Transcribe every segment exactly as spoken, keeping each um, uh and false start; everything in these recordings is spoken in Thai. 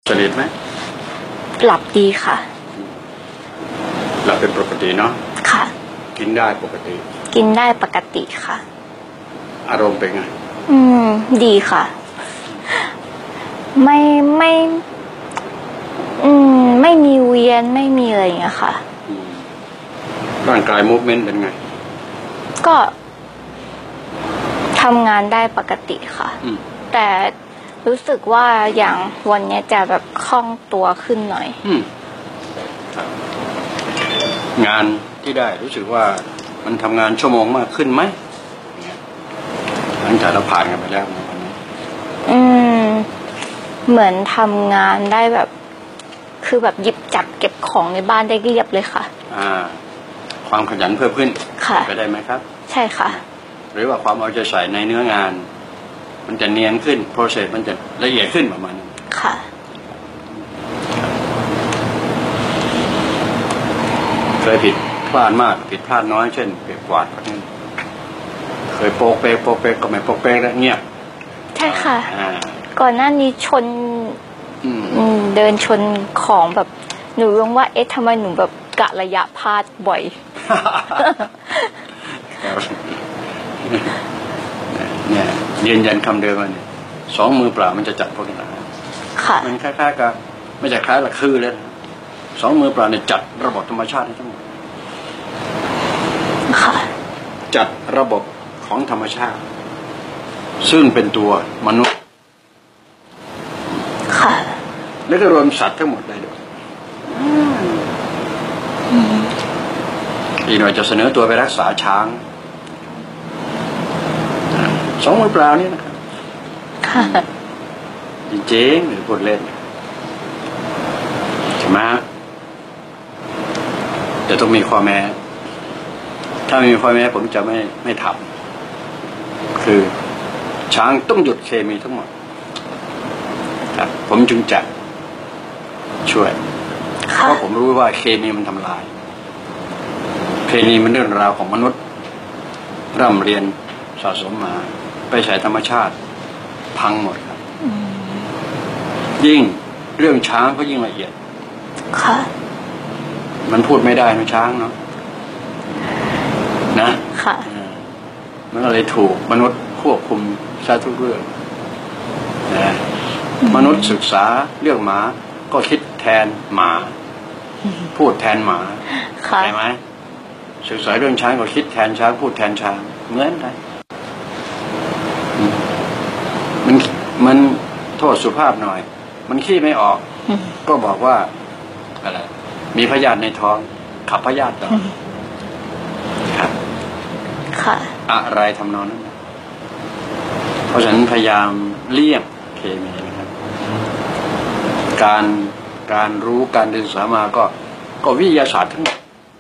สนิทไหมหลับดีค่ะหลับเป็นปกติเนาะค่ะกินได้ปกติกินได้ปกติค่ะอารมณ์เป็นไงอืมดีค่ะไม่ไม่อืมไม่มีเวียนไม่มีอะไรอย่างเงี้ยค่ะร่างกายมูฟเมนต์เป็นไงก็ทำงานได้ปกติค่ะแต่รู้สึกว่าอย่างวันนี้จะแบบคล่องตัวขึ้นหน่อยงานที่ได้รู้สึกว่ามันทำงานชั่วโมงมากขึ้นไหมหลังจากเราผ่านกันไปแล้วในวันนี้อืมเหมือนทำงานได้แบบคือแบบหยิบจับเก็บของในบ้านได้เรียบเลยค่ะอ่าความขยันเพิ่มขึ้นค่ะไปได้ไหมครับใช่ค่ะหรือว่าความเอาใจใส่ในเนื้องานมันจะเนียนขึ้นโปรเซสมันจะละเอียดขึ้นประมาณนั้นค่ะเคยผิดพลาดมากผิดพลาดน้อยเช่นเก็บกวาดก็นี่เคยโปกเป๊กโปกเป๊กก็ไม่โปกเป๊กแล้วเงียบใช่ค่ะก่อนหน้านี้ชนเดินชนของแบบหนูรู้ว่าเอ๊ะทำไมหนูแบบกะระยะพลาดบ่อยเนี่ยยืนยันคำเดิมว่าเนี่ยสองมือเปล่ามันจะจัดพวกนี้นะมันคล้ายๆกับไม่ใช่คล้ายหลักคือเลยสองมือเปล่าเนี่ยจัดระบบธรรมชาติทั้งหมดจัดระบบของธรรมชาติซึ่งเป็นตัวมนุษย์แล้วก็รวมสัตว์ทั้งหมดได้ด้วยอีกหน่อยจะเสนอตัวไปรักษาช้างสองมือเปล่านี่นะครับจริงๆหรือพูดเล่นใช่ไหมจะต้องมีข้อแม้ถ้าไม่มีข้อแม้ผมจะไม่ไม่ทำคือช้างต้องหยุดเคมีทั้งหมดครับผมจึงจะช่วยเพราะผมรู้ว่าเคมีมันทำลายเคมีมันเรื่องราวของมนุษย์ร่ำเรียนสะสมมาไปใช้ธรรมชาติพังหมดครับยิ่งเรื่องช้างก็ยิ่งละเอียดค่ะมันพูดไม่ได้นะช้างเนาะนะค่ะมันก็เลยถูกมนุษย์ควบคุมซะทุกเรื่องนะมนุษย์ศึกษาเรื่องหมาก็คิดแทนหมาพูดแทนหมาใช่ไหมศึกษาเรื่องช้างก็คิดแทนช้างพูดแทนช้างเหมือนกันมันมันโทษสุภาพหน่อยมันขี้ไม่ออกก็บอกว่าอะไรมีพยาธิในท้องขับพยาธิต่อครับค่ะอะไรทำนองนั้นเพราะฉะนั้นพยายามเลี่ยงเคมีนะครับการการรู้การศึกษามาก็ก็วิทยาศาสตร์ทั้งหมด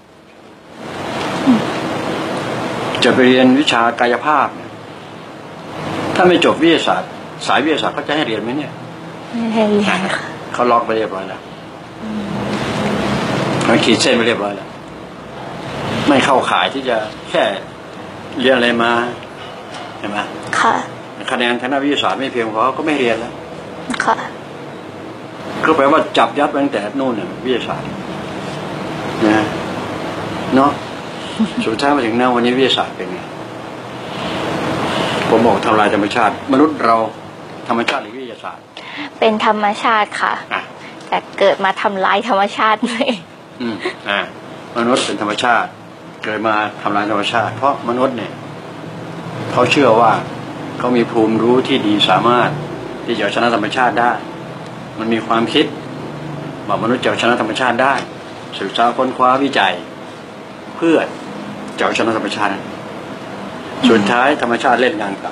จะไปเรียนวิชากายภาพถ้าไม่จบวิทยาศาสตร์สายวิทยาศาสตร์เขาจะให้เรียนไหมเนี่ยไม่ให้เรียนเขาล็อกไปเรียบร้อยแล้วเขาขีดเส้นไปเรียบร้อยแล้วไม่เข้าข่ายที่จะแค่เรียนอะไรมาเห็นไหมค่ะคะแนนทางด้านวิทยาศาสตร์ไม่เพียงพอก็ไม่เรียนแล้วค่ะก็แปลว่าจับยัดตั้งแต่โน่นเนี่ยวิทยาศาสตร์นะเนาะสุดท้ายมาถึงหน้าวันนี้วิทยาศาสตร์เป็นไงผมบอกทำลายธรรมชาติมนุษย์เราธรรมชาติหรือวิทยาศาสตร์เป็นธรรมชาติค่ะแต่เกิดมาทำลายธรรมชาติเลยอืมอ่ามนุษย์เป็นธรรมชาติเกิดมาทำลายธรรมชาติเพราะมนุษย์เนี่ยเขาเชื่อว่าเขามีภูมิรู้ที่ดีสามารถที่จะชนะธรรมชาติได้มันมีความคิดว่ามนุษย์จะชนะธรรมชาติได้ศึกษาค้นคว้าวิจัยเพื่อจะชนะธรรมชาติสุดท้ายธรรมชาติเล่นงานกลับ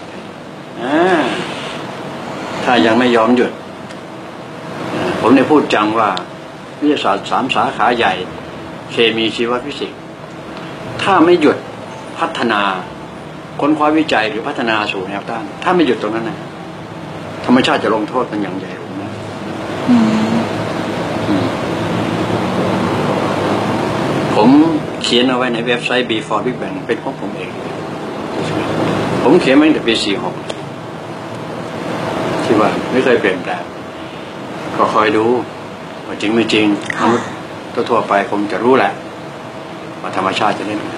ถ้ายังไม่ยอมหยุดผมได้พูดจังว่าวิทยาศาสตร์สามสาขาใหญ่เคมีชีวฟิสิกส์ถ้าไม่หยุดพัฒนาค้นคว้าวิจัยหรือพัฒนาสู่แนวต้านถ้าไม่หยุดตรงนั้นนะธรรมชาติจะลงโทษมันอย่างใหญ่ผมนะผมเขียนเอาไว้ในเว็บไซต์ Before Big Bang เป็นของผมเองผมเขียนมาตั้งแต่ปีสี่สิบหกที่ว่าไม่เคยเปลี่ยนแปลงก็คอยดูว่าจริงไม่จริงมนุษย์ทั่วไปคงจะรู้แหละว่าธรรมชาติจะเล่น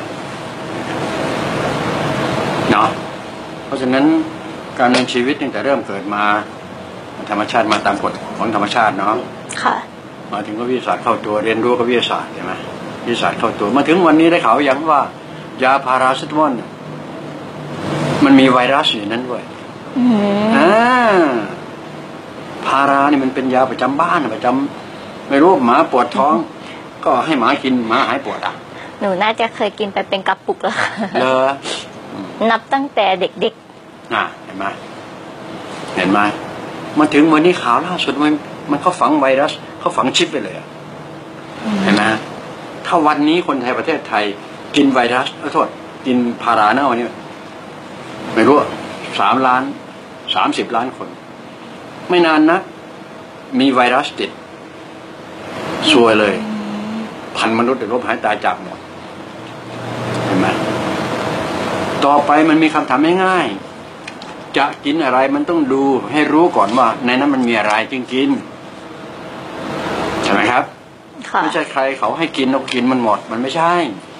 เนาะเพราะฉะนั้นการดำเนินชีวิตตั้งแต่เริ่มเกิดมาธรรมชาติมาตามกฎของธรรมชาติเนาะค่ะมาถึงก็วิทยาศาสตร์เข้าตัวเรียนรู้ก็วิทยาศาสตร์ใช่ไหมวิทยาศาสตร์เข้าตัวมาถึงวันนี้ได้ข่าวอย่างว่ายาพาราเซตามอลมันมีไวรัสอยู่นั้นด้วยอ่าพารานี่มันเป็นยาประจำบ้านประจำไม่รู้หมาปวดท้องก็ให้หมากินหมาหายปวดอ่ะหนูน่าจะเคยกินไปเป็นกระปุกแล้วเหรอนับตั้งแต่เด็กๆอ่ะเห็นไหมเห็นไหมมาถึงวันนี้ข่าวล่าสุดมันมันเขาฝังไวรัสเขาฝังชิปไปเลยอ่ะเห็นไหมถ้าวันนี้คนไทยประเทศไทยกินไวรัสขอโทษกินพาราเน่าเนี่ยไม่รู้สามล้านสามสิบล้านคนไม่นานนะมีไวรัสติดซวยเลยพันมนุษย์เดือดร้อนหายตายจากหมดเห็นไหมต่อไปมันมีคำถามง่ายๆจะกินอะไรมันต้องดูให้รู้ก่อนว่าในนั้นมันมีอะไรจริงๆใช่ไหมครับไม่ใช่ใครเขาให้กินเรากินมันหมดมันไม่ใช่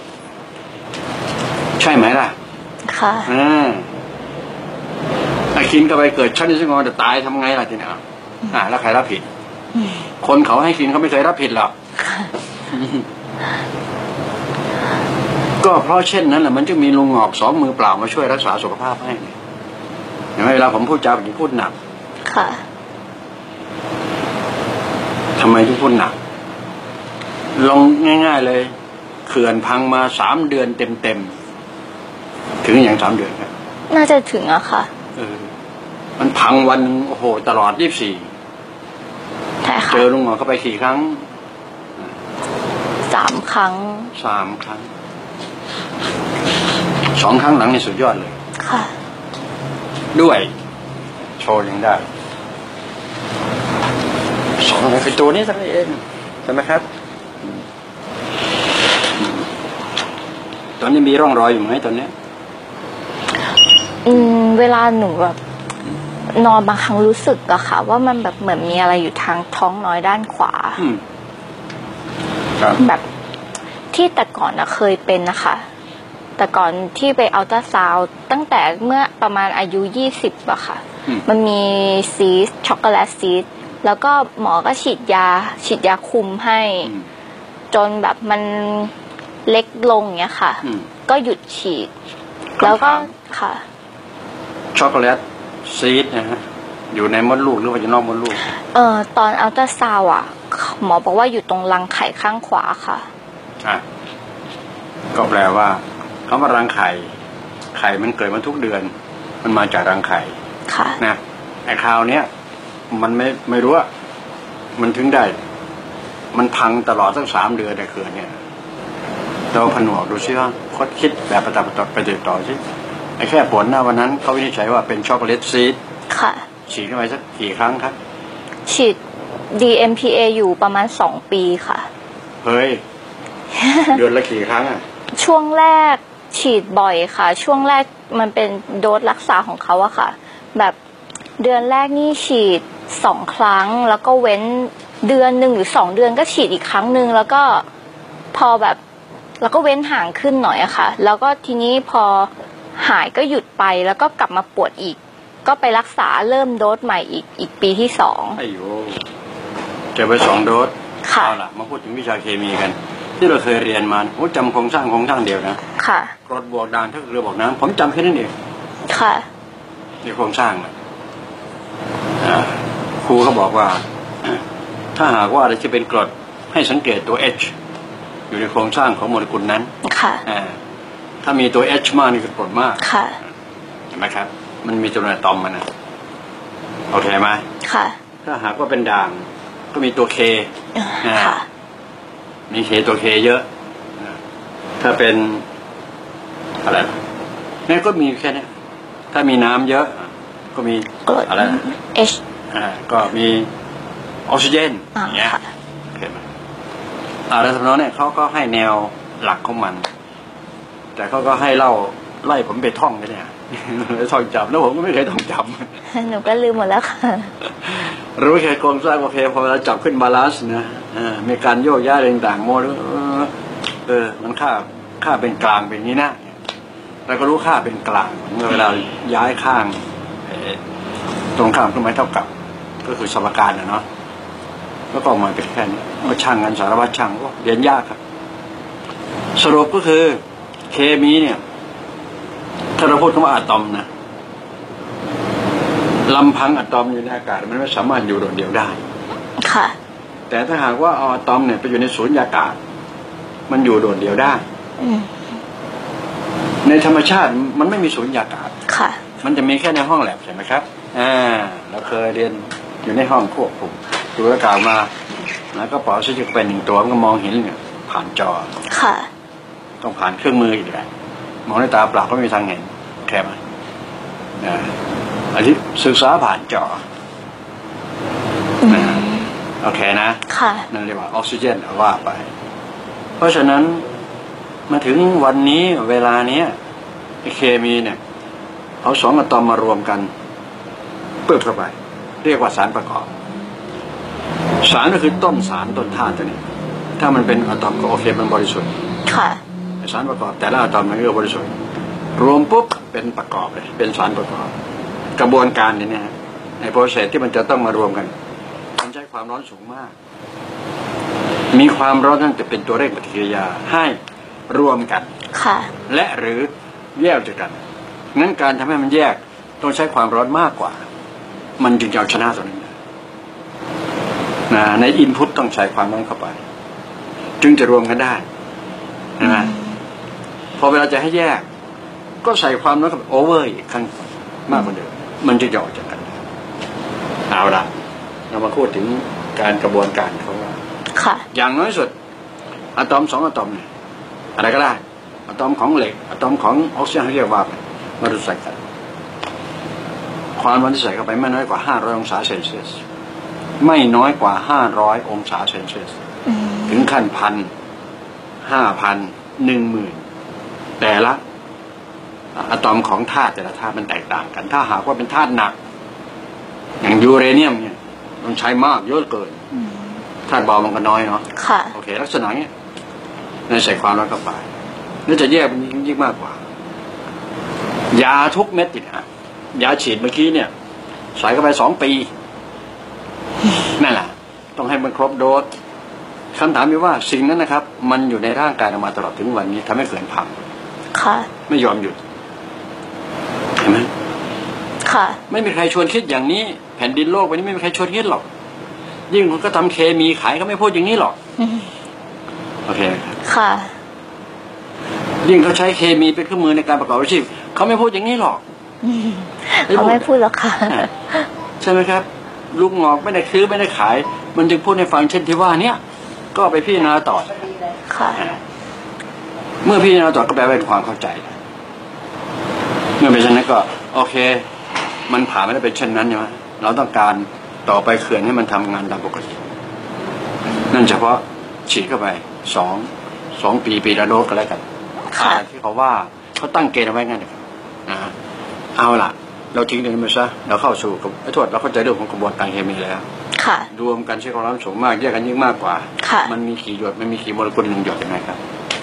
ใช่ไหมล่ะค่ะอ่าถ้ากินก็ไปเกิดชั้นที่สงบจะตายทำไงล่ะทีนี้อ่าแล้วใครรับผิดคนเขาให้กินเขาไม่เคยรับผิดหรอกก็เพราะเช่นนั้นแหละมันจึงมีลุงงอกสองมือเปล่ามาช่วยรักษาสุขภาพให้เห็นไหมเวลาผมพูดจาผมพูดหนักค่ะทำไมถึงพูดหนักลองง่ายๆเลยเขื่อนพังมาสามเดือนเต็มๆถึงอย่างสามเดือนครับน่าจะถึงอะค่ะเออมันพังวันโอ้โหตลอดยี่สิบสี่เจอลุงหมอเข้าไปสี่ครั้งสามครั้งสามครั้งสองครั้งหลังนี่สุดยอดเลยค่ะด้วยโชว์ยังได้สองคือตัวนี้สักเองใช่ไหมครับตอนนี้มีร่องรอยอยู่ไหมตอนนี้อืมเวลาหนูแบบนอนบางครั้งรู้สึกอะค่ะว่ามันแบบเหมือนมีอะไรอยู่ทางท้องน้อยด้านขวาแบบที่แต่ก่อนอะเคยเป็นนะคะแต่ก่อนที่ไปอัลตราซาวด์ตั้งแต่เมื่อประมาณอายุยี่สิบอะค่ะมันมีซีสช็อกโกแลตซีสแล้วก็หมอก็ฉีดยาฉีดยาคุมให้จนแบบมันเล็กลงเงี้ยค่ะก็หยุดฉีดแล้วก็ค่ะช็อกโกแลตซีดนะฮะอยู่ในมดลูกหรือว่าอยู่นอกมดลูกเอ่อตอนอัลตราซาวด์อ่ะหมอบอกว่าอยู่ตรงรังไข่ข้างขวาค่ะอ่ะก็แปลว่าคำว่ารังไข่ไข่มันเกิดมาทุกเดือนมันมาจากรังไข่ค่ะนะไอ้คราวเนี้ยมันไม่ไม่รู้ว่ามันถึงได้มันพังตลอดตั้งสามเดือนแต่เกิดเนี่ยเราผนวกดูซิว่าคดคิดแบบประตับไปติดต่อซิไอ้แค่ผลหน้าวันนั้นเขาวินิจฉัยว่าเป็นช็อกโกแลตซีดค่ะฉีดเข้าไปสักกี่ครั้งครับฉีด ดี เอ็ม พี เอ อยู่ประมาณสองปีค่ะเฮ้ย เดือนละกี่ครั้งอ่ะช่วงแรกฉีดบ่อยค่ะช่วงแรกมันเป็นโดสรักษาของเขาอะค่ะแบบเดือนแรกนี่ฉีดสองครั้งแล้วก็เว้นเดือนหนึ่งหรือสองเดือนก็ฉีดอีกครั้งหนึ่งแล้วก็พอแบบแล้วก็เว้นห่างขึ้นหน่อยอะค่ะแล้วก็ทีนี้พอหายก็หยุดไปแล้วก็กลับมาปวดอีกก็ไปรักษาเริ่มโดสใหม่อีกอีกปีที่สองไอ้โยเจอไปสองโดสเอาล่ะมาพูดถึงวิชาเคมีกันที่เราเคยเรียนมาผมจำโครงสร้างโครงสร้างเดียวนะค่ะกรดบวกด่านถ้าเรือบอกน้ำผมจำแค่นั้นเองค่ะในโครงสร้างนะครูเขาบอกว่าถ้าหากว่าเราจะเป็นกรดให้สังเกตตัว H อยู่ในโครงสร้างของโมเลกุลนั้นค่ะถ้ามีตัว H มากนี่คือกรดมากค่ะเห็นไหมครับมันมีจำนวนอะตอมมันนะโอเคไหมค่ะถ้าหากว่าเป็นด่างก็มีตัว K ค่ะมี K ตัว K เยอะถ้าเป็นอะไรนี่ก็มีแค่นี้ถ้ามีน้ำเยอะก็มีอะไร H อ่าก็มีออกซิเจนอย่างเงี้ยเห็นไหมอ่าแล้วสำนักเนี่ยเขาก็ให้แนวหลักของมันแต่เขาก็ให้เล่าไล่ผมไปท่องกันเนี่ยท่องจำแล้วผมก็ไม่เคยท่องจำหนูก็ลืมหมดแล้วค่ะรู้แค่โครงสร้างโอเคพอเราจับขึ้นบาลานซ์นะมีการโยกย้ายต่างๆโมดเออมันค่าค่าเป็นกลางเป็นนี้นะเราก็รู้ค่าเป็นกลางเมื่อเวลาย้ายข้างตรงข้ามก็ไม่เท่ากับก็คือสมการนะเนาะแล้วก็ออกมาเป็นแค่นี้ก็ช่างกันสารพัดช่างก็เรียนยากครับสรุปก็คือเคมีเนี่ยถ้าเราพูดคำว่าอะตอมนะลำพังอะตอมอยู่ในอากาศมันไม่สามารถอยู่โดดเดี่ยวได้ค่ะแต่ถ้าหากว่าเอาอะตอมเนี่ยไปอยู่ในสูญญากาศมันอยู่โดดเดี่ยวได้ในธรรมชาติมันไม่มีสูญญากาศค่ะมันจะมีแค่ในห้องแลบใช่ไหมครับอ่าเราเคยเรียนอยู่ในห้องควบคุมดูอากาศมาแล้วก็ปล่อยออกซิเจนเป็นหนึ่งตัวมันก็มองเห็นเนี่ยผ่านจอค่ะต้องผ่านเครื่องมืออีกแหละมองด้วยตาเปล่าก็ไม่มีทางเห็นแค่ไหมอ่าอันที่ศึกษาผ่านจอโอเคนะค่ะนั่นเรียกว่าออกซิเจนว่าไปเพราะฉะนั้นมาถึงวันนี้เวลาเนี้ยเคมีเนี่ยเอาสองอะตอมมารวมกันเปิดเข้าไปเรียกว่าสารประกอบสารก็คือต้นสารต้นธาตุตัวนี้ถ้ามันเป็นอะตอมก็โอเคมันบริสุทธิ์ค่ะสารประกอบแต่ละอะตอมมันก็บริสุทธิ์รวมปุ๊บเป็นประกอบเลยเป็นสารประกอบกระบวนการนี้เนี่ยในโปรเซสที่มันจะต้องมารวมกันมันใช้ความร้อนสูงมากมีความร้อนนั่นจะเป็นตัวเร่งปฏิกิริยาให้รวมกันค่ะและหรือแยกจากกันงั้นการทำให้มันแยกต้องใช้ความร้อนมากกว่ามันจึงจะเอาชนะตัวนั้นนะในอินพุตต้องใช้ความร้อนเข้าไปจึงจะรวมกันได้นะพอเวลาจะให้แยกก็ใส่ความร้อนกับโอเวอร์อีกครั้งมากกว่าเดิมมันจะออกจากกันเอาละเรามาพูดถึงการกระบวนการเขาว่าอย่างน้อยสุดอะตอมสองอะตอมเนี่ยอะไรก็ได้อะตอมของเหล็กอะตอมของออกซิเจนเรียกว่ามาดูใส่กันความร้อนที่ใส่เข้าไปไม่น้อยกว่าห้าร้อยองศาเซลเซียสไม่น้อยกว่าห้าร้อยองศาเซลเซียสถึงขั้นพันห้าพันหนึ่งหมื่นแต่ละอะตอมของธาตุแต่ละธาตุมันแตกต่างกันถ้าหากว่าเป็นธาตุหนักอย่างยูเรเนียมเนี่ยมันใช้มากเยอะเกินธาตุเบามันก็น้อยเนาะโอเคลักษณะเนี้ยในใส่ความร้อนเข้าไปนี่จะแยกมันยิ่งมากกว่ายาทุกเม็ดติดฮะยาฉีดเมื่อกี้เนี่ยใส่เข้าไปสองปีนั่นแหละต้องให้มันครบโดสคำถามมีว่าสิ่งนั้นนะครับมันอยู่ในร่างกายเรามาตลอดถึงวันนี้ทำให้เกิดพังค่ะไม่ยอมหยุดเห็นไหมค่ะไม่มีใครชวนคิดอย่างนี้แผ่นดินโลกวันนี้ไม่มีใครชวนคิดหรอกยิ่งคนก็ทำเคมีขายก็ไม่พูดอย่างนี้หรอกโอเคค่ะยิ่งเขาใช้เคมีเป็นเครื่องมือในการประกอบอาชีพเขาไม่พูดอย่างนี้หรอกเขาไม่พูดหรอกค่ะใช่ไหมครับลูกงอกไม่ได้ซื้อไม่ได้ขายมันจึงพูดในฟังเช่นที่ว่าเนี้ยก็ไปพิจารณาต่อค่ะเมื่อพิจารณาต่อก็แปลว่าเป็นความเข้าใจเมื่อเป็นเช่นนั้นก็โอเคมันผ่านไม่ได้เป็นเช่นนั้นใช่ไหมเราต้องการต่อไปเขื่อนให้มันทำงานตามปกตินั่นเฉพาะฉีดเข้าไปสองสองปีปีละโดสก็แล้วกันที่เขาว่าเขาตั้งเกณฑ์เอาไว้งั้นนะเอาล่ะเราทิ้งเรื่องนี้ไปซะเราเข้าสู่ไอ้โทษเราเข้าใจเรื่องของกระบวนการเคมีแล้วรวมกันใช้ความร้อนสูงมากแยกกันยิ่งมากกว่ามันมีกี่หยดมันมีกี่โมเลกุลหนึ่งหยดยังไงครับ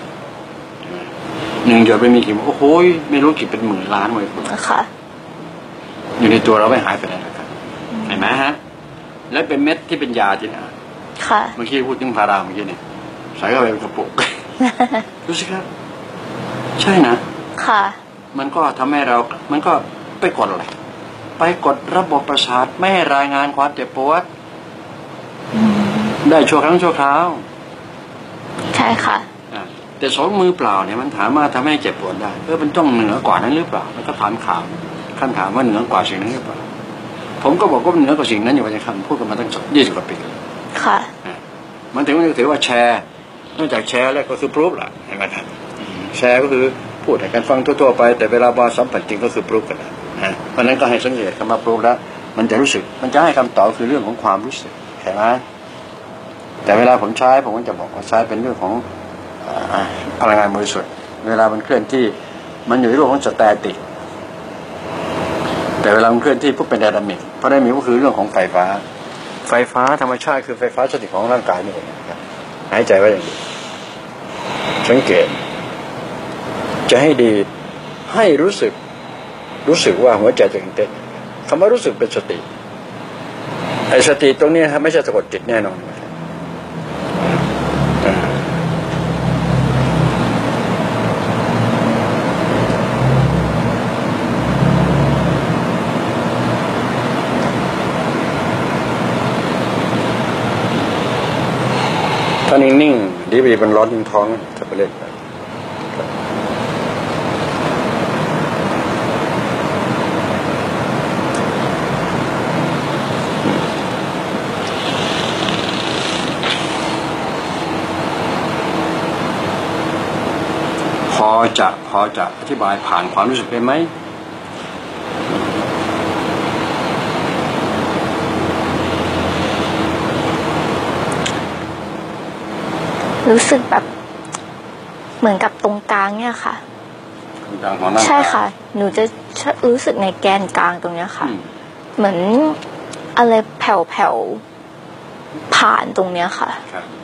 หนึ่งหยดไม่มีกี่โอ้โหไม่รู้กี่เป็นหมื่นล้านโมเลกุลอยู่ในตัวเราไม่หายไปไหนครับเห็นไหมฮะแล้วเป็นเม็ดที่เป็นยาที่ไหนเมื่อกี้พูดถึงพาราเมื่อกี้เนี่ยใส่เข้าไปเป็นกระปุกรู้สิครับใช่นะค่ะมันก็ทำให้เรามันก็ไปกดอะไรไปกดระบบประสาทไม่ให้รายงานความเจ็บปวดได้ชั่วครั้งชั่วคราวใช่ค่ะแต่สองมือเปล่าเนี่ยมันถามมาทำให้เจ็บปวดได้เออมันต้องเหนือกว่านั้นหรือเปล่าแล้วก็ถามข่าวคำถามว่าเหนือกว่าสิ่งนั้นหรือเปล่าผมก็บอกว่าเหนือกว่าสิ่งนั้นอยู่ในคำพูดกันมาตั้งยี่สิบกว่าปีค่ะมันถึงมันถือว่าแชร์นอกจากแชร์แล้วก็คือพรูฟล่ะเห็นไหมครับแชร์ก็คือพูดให้กันฟังทั่วๆไปแต่เวลาบอสัมผัสจริงก็คือพรูฟกันนะเพราะนั้นก็ให้สังเกตคำว่าพรูฟแล้วมันจะรู้สึกมันจะให้คำตอบคือเรื่องของความรู้สึกใช่ไหมแต่เวลาผมใช้ผมก็จะบอกว่าใช้เป็นเรื่องของพลังงานบริสุทธิ์เวลามันเคลื่อนที่มันอยู่ในโลกของสแตติกแต่เวลามันเคลื่อนที่ปุ๊บเป็นไดนามิกเพราะไดนามิกก็คือเรื่องของไฟฟ้าไฟฟ้าธรรมชาติคือไฟฟ้าสถิตของร่างกายนี่เองนะครับหายใจไว้อย่างนี้สังเกตจะให้ดีให้รู้สึกรู้สึกว่าหัวใจจะเต้นคำว่ารู้สึกเป็นสติไอ้สติตรงนี้ครับไม่ใช่สะกดจิตแน่นอนถ้านิ่งๆดีไปมันร้อนยิ่งท้องถ้าไปเล่นพอจะพอจะอธิบายผ่านความรู้สึกได้ไหมรู้สึกแบบเหมือนกับตรงกลางเนี่ยค่ะใช่ค่ะหนูจะรู้สึกในแกนกลางตรงเนี้ยค่ะเหมือนอะไรแผ่วๆผ่านตรงเนี้ยค่ะ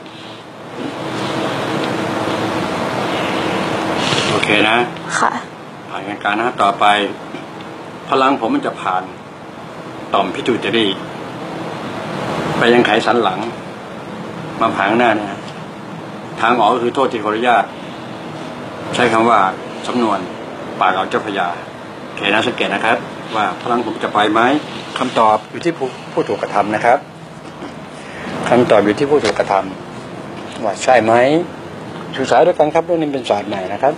โอเคนะค่ะผ่านการนะต่อไปพลังผมมันจะผ่านต่อมพิทูเตอรี่ไปยังไขสันหลังมาผ่านข้างหน้าเนี่ยทางออกก็คือโทษที่ขออนุญาตใช้คำว่าสำนวนปากเอาเจ้าพญาโอเคนะสังเกตนะครับว่าพลังผมจะไปไหมคำตอบอยู่ที่ผู้ผู้ถูกกระทำนะครับคำตอบอยู่ที่ผู้ถูกกระทำว่าใช่ไหมศึกษาด้วยกันครับเรื่องนี้เป็นศาสตร์ใหม่นะครับ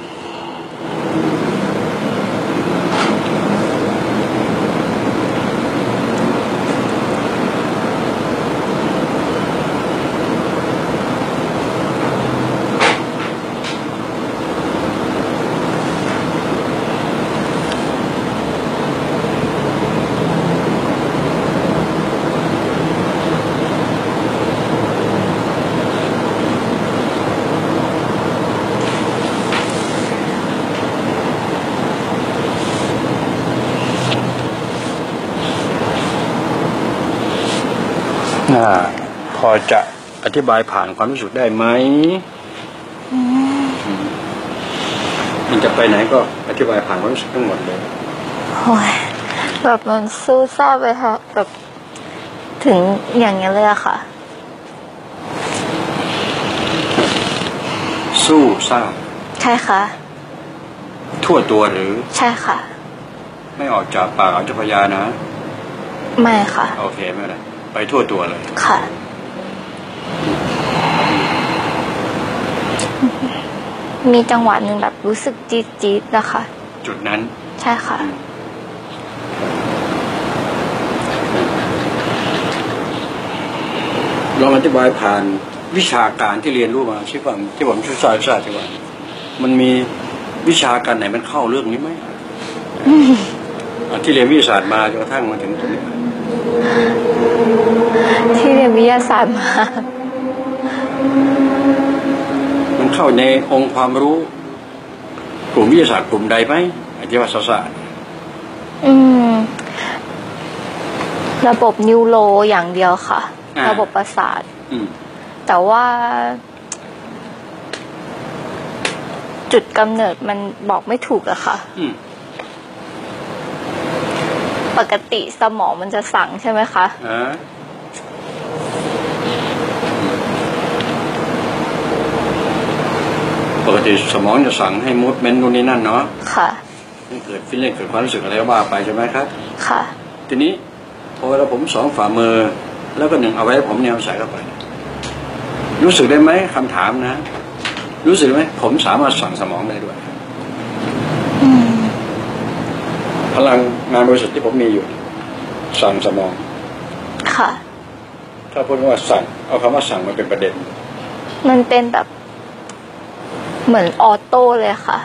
พอจะอธิบายผ่านความรู้สึกได้ไหมมันจะไปไหนก็อธิบายผ่านความรู้สึกทั้งหมดเลยโอ้ยแบบมันสู้ซ่าไปค่ะแบบถึงอย่างนี้เลยอะค่ะสู้ซ่าใช่ค่ะทั่วตัวหรือใช่ค่ะไม่ออกจากปากเอาเจ้าพญานะไม่ค่ะโอเคไม่เป็นไรไปทั่วตัวเลยค่ะมีจังหวะหนึ่งแบบรู้สึกจี๊ดจี๊ดนะคะจุดนั้นใช่ค่ะลองอธิบายผ่านวิชาการที่เรียนรู้มาที่ผมที่ผมชื่อสายศาสตร์ที่ว่ามันมีวิชาการไหนมันเข้าเรื่องนี้ไหมที่เรียนวิทยาศาสตร์มาจนกระทั่งมาถึงตรงนี้ที่เรียนวิทยาศาสตร์มามันเข้าในองค์ความรู้กลุ่มวิทยาศาสตร์กลุ่มใดไหมอธิบายศาสตร์อืมระบบนิวโรอย่างเดียวค่ะระบบประสาทแต่ว่าจุดกำเนิดมันบอกไม่ถูกอะค่ะปกติสมองมันจะสั่งใช่ไหมคะปกติสมองจะสั่งให้มูดเมนต์นู่นนี่นั่นเนาะค่ะเกิดฟีลลิ่งเกิดความรู้สึกอะไรก็ว่าไปใช่ไหมครับค่ะทีนี้พอเวลาผมสองฝ่ามือแล้วก็หนึ่งเอาไว้ผมเนี่ยใส่เข้าไปรู้สึกได้ไหมคำถามนะรู้สึกไหมผมสามารถสั่งสมองได้ด้วยพลังงานบริสุทธิ์ที่ผมมีอยู่สั่งสมองค่ะถ้าพูดว่าสั่งเอาคำว่าสั่งมันเป็นประเด็นมันเป็นแบบเหมือนออโต้เลยค่ะ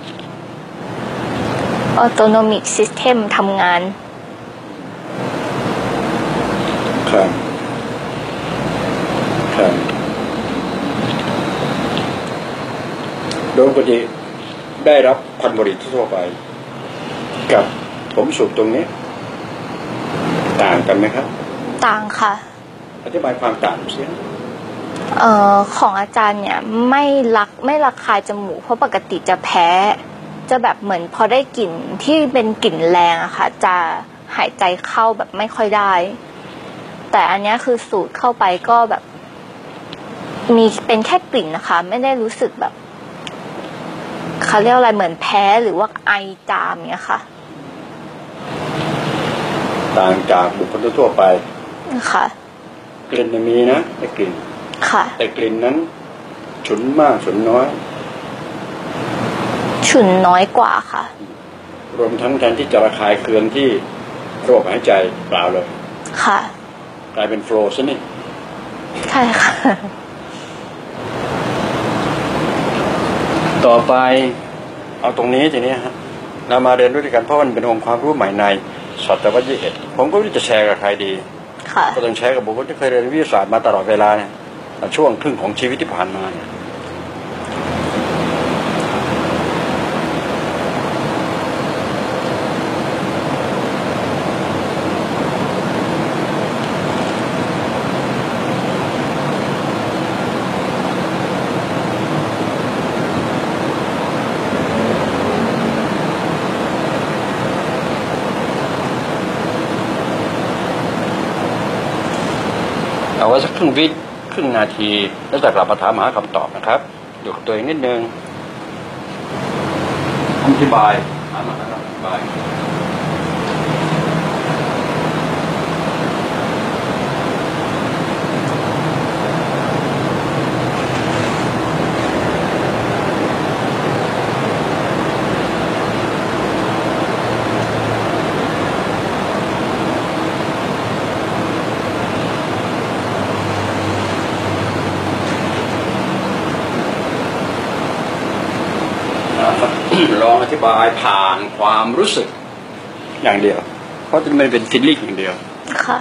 ออโตโนมิกซิสเต็มทำงานครับครับโดยปกติได้รับควันบุหรี่ทั่วไปกับผมสูบตรงนี้ต่างกันไหมครับต่างค่ะอธิบายความต่างเสียเอ่อของอาจารย์เนี่ยไม่รักไม่ระคายจมูกเพราะปกติจะแพ้จะแบบเหมือนพอได้กลิ่นที่เป็นกลิ่นแรงอะค่ะจะหายใจเข้าแบบไม่ค่อยได้แต่อันนี้คือสูดเข้าไปก็แบบมีเป็นแค่กลิ่นนะคะไม่ได้รู้สึกแบบเขาเรียกอะไรเหมือนแพ้หรือว่าไอจามเนี้ยค่ะต่างจากบุคคลทั่วไปค่ะกลิ่นมีนะแต่กลิ่นค่ะแต่กลิ่นนั้นฉุนมากฉุนน้อยฉุนน้อยกว่าค่ะรวมทั้งแทนที่จะระคายเคืองที่ระบบหายใจเปล่าเลยค่ะกลายเป็นโฟลว์ซะนี่ใช่ค่ะต่อไปเอาตรงนี้ทีนี้ฮะเรามาเรียนด้วยกันเพราะมันเป็นองค์ความรู้ใหม่ในศตวรรษที่ยี่สิบเอ็ดผมก็ไม่รู้จะแชร์กับใครดีก็ต้องแชร์กับบุคคลที่เคยเรียนวิทยาศาสตร์มาตลอดเวลาเนี่ยช่วงครึ่งของชีวิตที่ผ่านมาเนี่ยเอาไว้สักครึ่งวิครึ่งนาทีแล้วจะกลับมาถามหาคำตอบนะครับอยู่กับตัวเองนิดนึงอธิบายถามมาอธิบายลองอธิบายผ่านความรู้สึกอย่างเดียวเพราะมันเป็นฟิลลิ่งอย่างเดียวค่ะ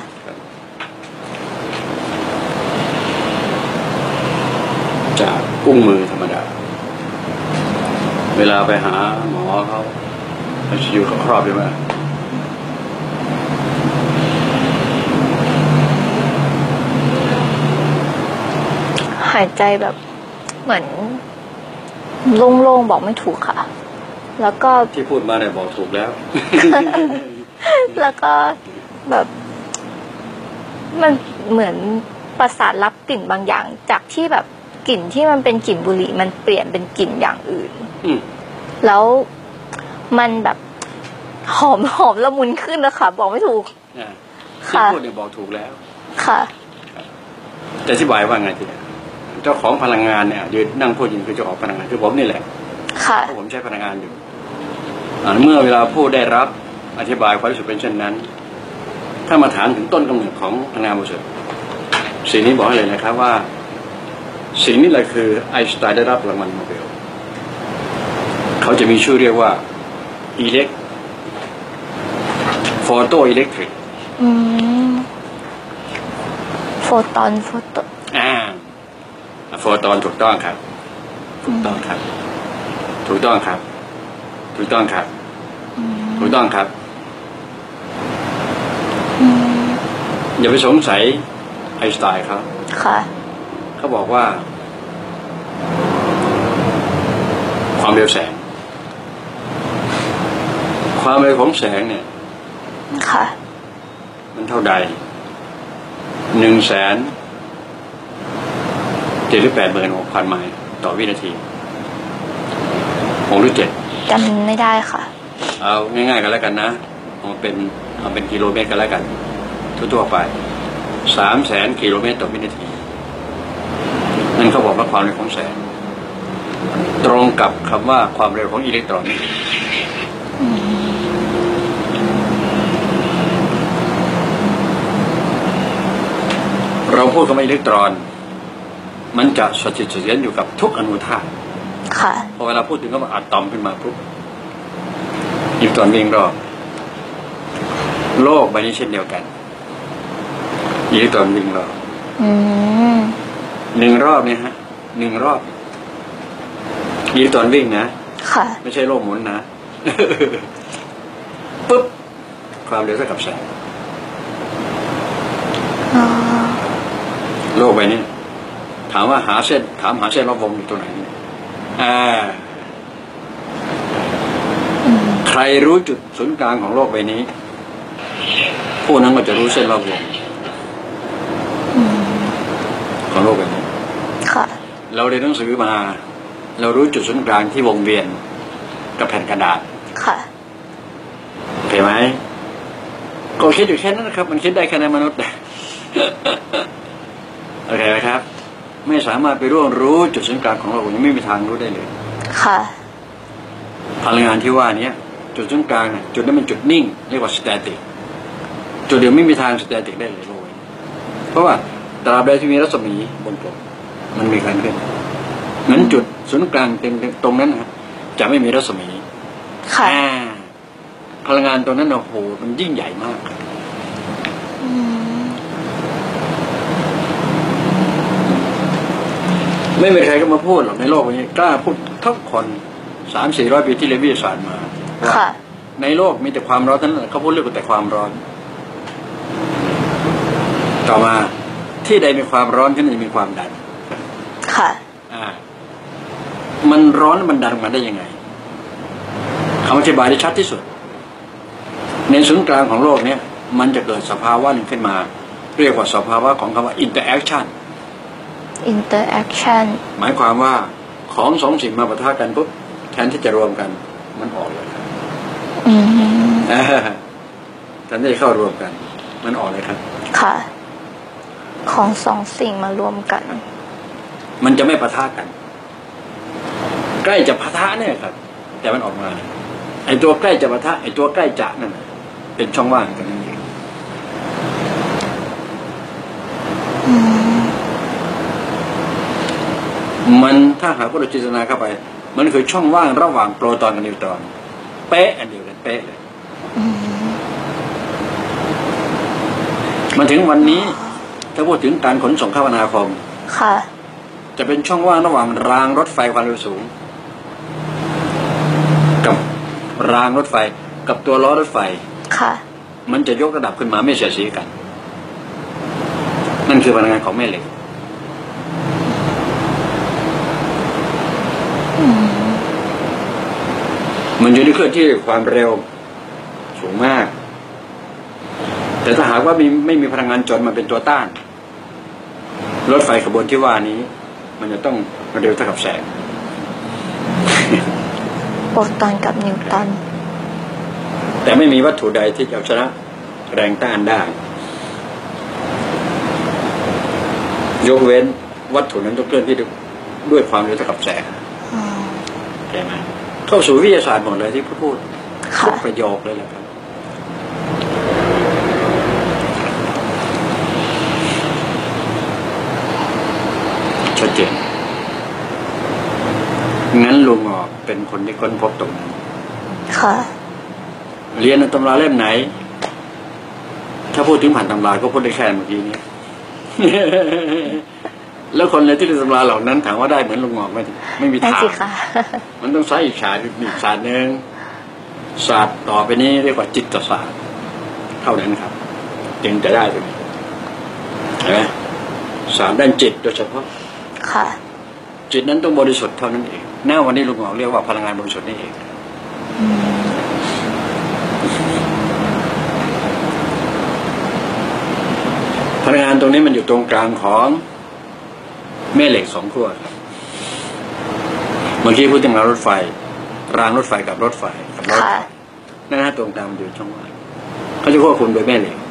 จากกุ้งมือธรรมดาเวลาไปหาหมอเขาไอซียูเขาครอบใช่ไหมหายใจแบบเหมือนโล่งๆบอกไม่ถูกค่ะแล้วก็ที่พูดมาเนี่ยบอกถูกแล้วแล้วก็แบบมันเหมือนประสาทรับกลิ่นบางอย่างจากที่แบบกลิ่นที่มันเป็นกลิ่นบุหรี่มันเปลี่ยนเป็นกลิ่นอย่างอื่นแล้วมันแบบหอมหอมละมุนขึ้นนะคะบอกไม่ถูกที่พูดเนี่ยบอกถูกแล้วค่ะจะอธิบายว่าไงทีนี้เจ้าของพลังงานเนี่ยยืนนั่งพูดอยู่คือเจ้าของพลังงานคือผมนี่แหละค่ะเพราะผมใช้พลังงานอยู่เมื่อเวลาผู้ได้รับอธิบายความรู้สึกเป็นเช่นนั้นถ้ามาถามถึงต้นกำเนิดของพลังงานบริสุทธิ์สิ่งนี้บอกให้เลยนะครับว่าสิ่งนี้แหละคือไอน์สไตน์ได้รับรางวัลโนเบลเขาจะมีชื่อเรียกว่าอิเล็กโฟโตอิเล็กทริกโฟตอนโฟโตอ่าโฟตอนถูกต้องครับถูกต้องครับถูกต้องครับถูกต้องครับถูกต้องครับอย่าไปสงสัยไอน์สไตน์เขาค่ะเขาบอกว่าความเร็วแสงความเร็วของแสงเนี่ยค่ะมันเท่าใดหนึ่งแสนเจ็ดหรือแปดหมื่นหกพันไมล์ต่อวินาทีหกหรือเจ็ดจำไม่ได้ค่ะเอาง่ายๆกันแล้วกันนะเอาเป็นเอาเป็นกิโลเมตรกันแล้วกันทั่วๆไปสามแสนกิโลเมตรต่อวินาทีนั่นเขาบอกว่าความเร็วของแสงตรงกับคำว่าความเร็วของอิเล็กตรอนเราพูดคำว่าอิเล็กตรอนมันจะสถิตเสถียรอยู่กับทุกอนุธาตุค่ะพอเวลาพูดถึงคำว่าอะตอมขึ้นมาปุ๊บอิเล็กตรอนวิ่งรอบโลกใบนี้เช่นเดียวกันอิเล็กตรอนวิ่งรอบหนึ่งรอบเนี่ยฮะหนึ่งรอบอิเล็กตรอนวิ่งนะค่ะไม่ใช่โลกหมุนนะปุ๊บความเร็วเท่ากับแสงโลกใบนี้ถามว่าหาเส้นถามหาเส้นรอบวงอยู่ตรงไหนอ่าใครรู้จุดศูนย์กลางของโลกใบนี้ผู้นั้นก็จะรู้เส้นรอบวงของโลกใบนี้ค่ะเราเรียนหนังสือมาเรารู้จุดศูนย์กลางที่วงเวียนกับแผ่นกระดาษค่ะโอเคไหมก็คิดอยู่แค่นั้นนะครับมันคิดได้แค่ในมนุษย์โอเคไหมครับไม่สามารถไปร่วงรู้จุดศูนย์กลางของโลกยังไม่มีทางรู้ได้เลยค่ะพลังงานที่ว่านี้จุดศูนย์กลางจุดนั้นเป็นจุดนิ่งเรียกว่าสแตติกจุดเดียวไม่มีทางสแตติกได้เลยโลกเพราะว่าตราบใดที่มีรัศมีบนกลมมันมีการเคลื่อนงั้นจุดศูนย์กลางตรงนั้นนะจะไม่มีรัศมีค่ะพลังงานตรงนั้นโอ้โหมันยิ่งใหญ่มากไม่มีใครก็มาพูดหรอกในโลกนี้กล้าพูดทุกคนสามสี่ร้อยปีที่เรียนวิทยาศาสตร์มาว่าในโลกมีแต่ความร้อนทั้งนั้นเขาพูดเรื่องแต่ความร้อนต่อมาที่ใดมีความร้อนที่นั่นจะมีความดันค่ะอ่ามันร้อนมันดันมาได้ยังไงคำอธิบายได้ชัดที่สุดในศูนย์กลางของโลกนี้มันจะเกิดสภาวะหนึ่งขึ้นมาเรียกว่าสภาวะของคำว่า interaction interaction หมายความว่าของสองสิ่งมาปะทะกันปุ๊บแทนที่จะรวมกันมันออกเลยครับอืมแทนที่จะเข้ารวมกันมันออกเลยครับค่ะของสองสิ่งมารวมกันมันจะไม่ปะทะกันใกล้จะปะทะเนี่ยครับแต่มันออกมาไอ้ตัวใกล้จะปะทะไอ้ตัวใกล้จะนั่นเป็นช่องว่างกันนั่นเองมันถ้าหากว่าเราจินตนาเข้าไปมันคือช่องว่างระหว่างโปรตอนกับนิวตรอนเป๊ะอันเดียวกันเป๊ะเลยมาถึงวันนี้ถ้าพูดถึงการขนส่งคมนาคมค่ะจะเป็นช่องว่างระหว่างรางรถไฟความเร็วสูงกับรางรถไฟกับตัวล้อรถไฟค่ะมันจะยกระดับขึ้นมาไม่เสียดสีกันนั่นคือพลังงานของแม่เหล็กมันจะได้เคลื่อนที่ความเร็วสูงมากแต่ถ้าหากว่ามีไม่มีพลังงานจนมาเป็นตัวต้านรถไฟขบวนที่ว่านี้มันจะต้องเร็วเท่ากับแสงโปรตอนกับนิวตันแต่ไม่มีวัตถุใดที่จะชนะแรงต้านได้ยกเว้นวัตถุนั้นต้องเคลื่อนที่ด้วยความเร็วเท่ากับแสงใช่ไหมเข้าสู่วิทยาศาสตร์หมดเลยที่พูดทุกประโยคเลยแหละครับชัดเจนงั้นลุงออกเป็นคนที่ค้นพบตรงนั้นค่ะเรียนในตำราเล่มไหนถ้าพูดถึงผ่านตำราก็พูดได้แค่เมื่อกี้นี้ แล้วคนในที่เรียนตำราเหล่านั้นถามว่าได้เหมือนลุงออกไหมไม่มีทางมันต้องใช้อีกศาสตร์อีกศาสตร์หนึ่งศาสตร์ต่อไปนี้เรียกว่าจิตศาสตร์เท่านั้นครับจึงจะได้ตรงนี้เห็นไหมศาสตร์ด้านจิตโดยเฉพาะค่ะจิตนั้นต้องบริสุทธิ์เท่านั้นเองแน่วันนี้ลุงออกเรียกว่าพลังงานบริสุทธิ์นี่เองพลังงานตรงนี้มันอยู่ตรงกลางของแม่เหล็กสองขั้วครับเมื่อกี้พูดถึงรางรถไฟรางรถไฟกับรถไฟกับรถนั่นนะตรงกลางมันอยู่ช่องว่างเขาจะควบคุมโดยแม่เหล็ก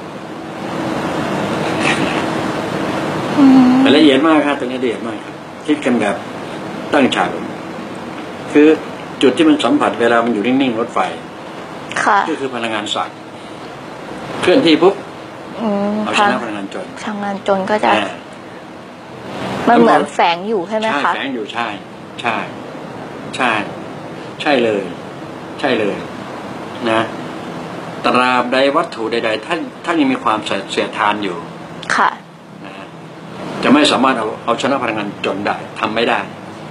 ละเอียดมากครับตรงนี้ละเอียดมากครับคิดกันแบบตั้งฉากคือจุดที่มันสัมผัสเวลามันอยู่นิ่งๆรถไฟก็คือพลังงานสั่นเคลื่อนที่ปุ๊บเอาชนะพลังงานจนพลังงานจนก็จะมันเหมือนแฝงอยู่ใช่ไหมคะแฝงอยู่ใช่ใช่ใช่ใช่เลยใช่เลยนะตราบใดวัตถุใดๆท่านท่านยังมีความเสียดทานอยู่ค่ะนะจะไม่สามารถเอาเอาชนะพลังงานจนได้ทำไม่ได้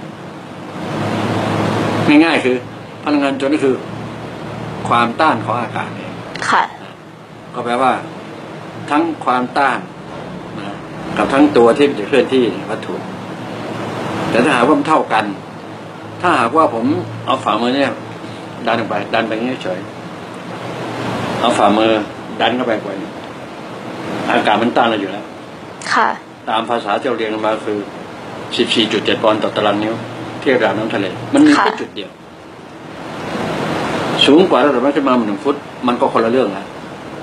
ง่ายๆคือพลังงานจนก็คือความต้านของอากาศเองค่ะก็แปลว่าทั้งความต้านนะกับทั้งตัวที่จะเคลื่อนที่วัตถุแต่ถ้าหากว่ามันเท่ากัน ถ้าหากว่าผมเอาฝ่ามือเนี่ยดันออกไปดันไปเฉยๆเอาฝ่ามือดันเข้าไปกว่านี้อากาศมันต้านเราอยู่แล้วค่ะตามภาษาที่เราเรียนกันมาคือ สิบสี่จุดเจ็ด ปอนด์ต่อตารางนิ้วเทียบกับน้ำทะเลมันมีแค่จุดเดียวสูงกว่าระดับน้ำขึ้นมาหนึ่งฟุตมันก็คนละเรื่องแล้ว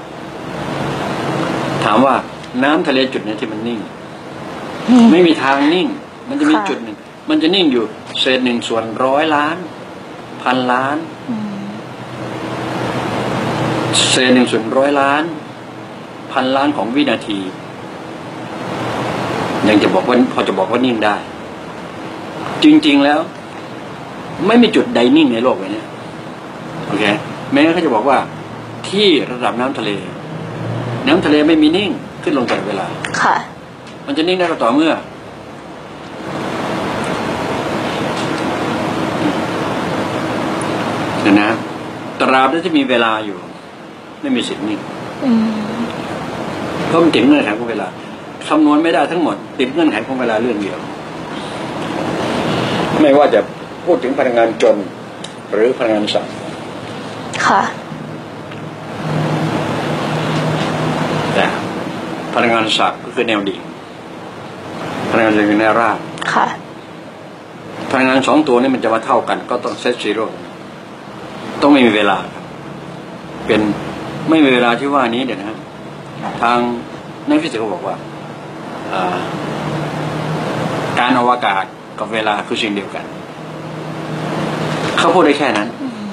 ถามว่าน้ำทะเลจุดนี้ที่มันนิ่งไม่มีทางนิ่งมันจะมีจุดหนึ่งมันจะนิ่งอยู่เศษหนึ่งส่วนร้อยล้านพันล้านเศษหนึ่งส่วนร้อยล้านพันล้านของวินาทียังจะบอกว่าพอจะบอกว่านิ่งได้จริงๆแล้วไม่มีจุดใดนิ่งในโลกเลยเนี่ยโอเคแม้เขาจะบอกว่าที่ระดับน้ำทะเลน้ำทะเลไม่มีนิ่งขึ้นลงตลอดเวลาค่ะมันจะนิ่งได้ก็ต่อเมื่อเห็นนะตราบใดที่มีเวลาอยู่ไม่มีสิทธิ์นิ่งเพราะมันติดเงื่อนไขของเวลาคำนวณไม่ได้ทั้งหมดติดเงื่อนไขของเวลาเรื่องเดียวไม่ว่าจะพูดถึงพลังงานจนหรือพลังงานสัตว์ค่ะแต่พลังงานสัตว์ก็คือแนวดิ่งพลังงานจะเป็นแนวราบค่ะพลังงานสองตัวนี้มันจะมาเท่ากันก็ต้องเซตซีโร่ต้องไม่มีเวลาครับเป็นไม่มีเวลาที่ว่านี้เดี๋ยวนะทางนักฟิสิกส์เขาบอกว่าการอวกาศกับเวลาคือสิ่งเดียวกันเขาพูดได้แค่นั้น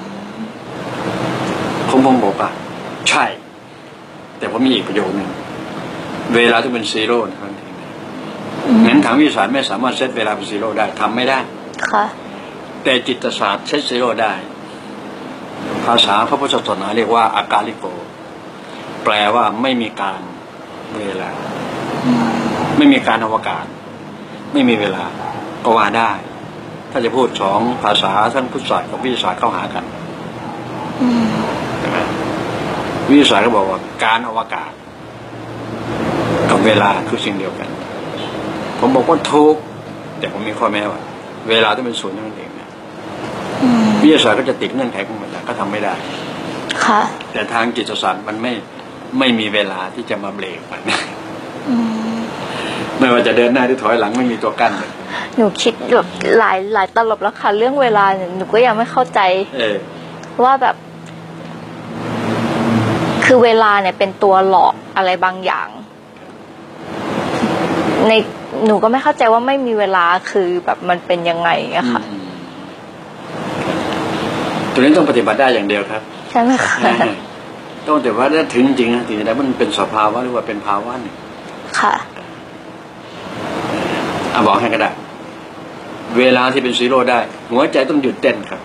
ผมผมบอกว่าใช่แต่ผมมีอีกประโยคนึงเวลาต้องเป็นซีโร่นะครับงั้นทางวิทยาศาสตร์ไม่สามารถเซตเวลาเป็นซีโร่ได้ทำไม่ได้ค่ะแต่จิตศาสตร์เซตซีโร่ได้ภาษาพระพุทธศาสนาเรียกว่าอากาลิโกแปลว่าไม่มีการเวลาไม่มีการอวกาศไม่มีเวลาก็ว่าได้ถ้าจะพูดสองภาษาทั้งพุทธศาสตร์กับวิทยาศาสตร์เข้าหากันใช่ไหมวิทยาศาสตร์ก็บอกว่าการอวกาศกับเวลาคือสิ่งเดียวกันผมบอกว่าถูกแต่ผมมีข้อแม้ว่าเวลาต้องเป็นศูนย์นั่นเองนะวิทยาศาสตร์ก็จะติดเงื่อนไขของมันก็ทำไม่ได้ค่ะแต่ทางจิตศาสตร์มันไม่ไม่มีเวลาที่จะมาเบรกมันไม่ว่าจะเดินหน้าหรือถอยหลังไม่มีตัวกั้นเลยหนูคิดแบบหลายหลายตลบแล้วค่ะเรื่องเวลาเนี่ยหนูก็ยังไม่เข้าใจว่าแบบคือเวลาเนี่ยเป็นตัวหลอกอะไรบางอย่างในหนูก็ไม่เข้าใจว่าไม่มีเวลาคือแบบมันเป็นยังไงอะค่ะตัวนี้ต้องปฏิบัติได้อย่างเดียวครับใช่ไหมคะต้องแต่ว่าถ้าถึงจริงนะถึงจะได้มันเป็นสภาวะหรือว่าเป็นภาวะหนึ่งค่ะเอาบอกให้ก็ได้เวลาที่เป็นซีโร่ได้หัวใจต้องหยุดเต้นครับ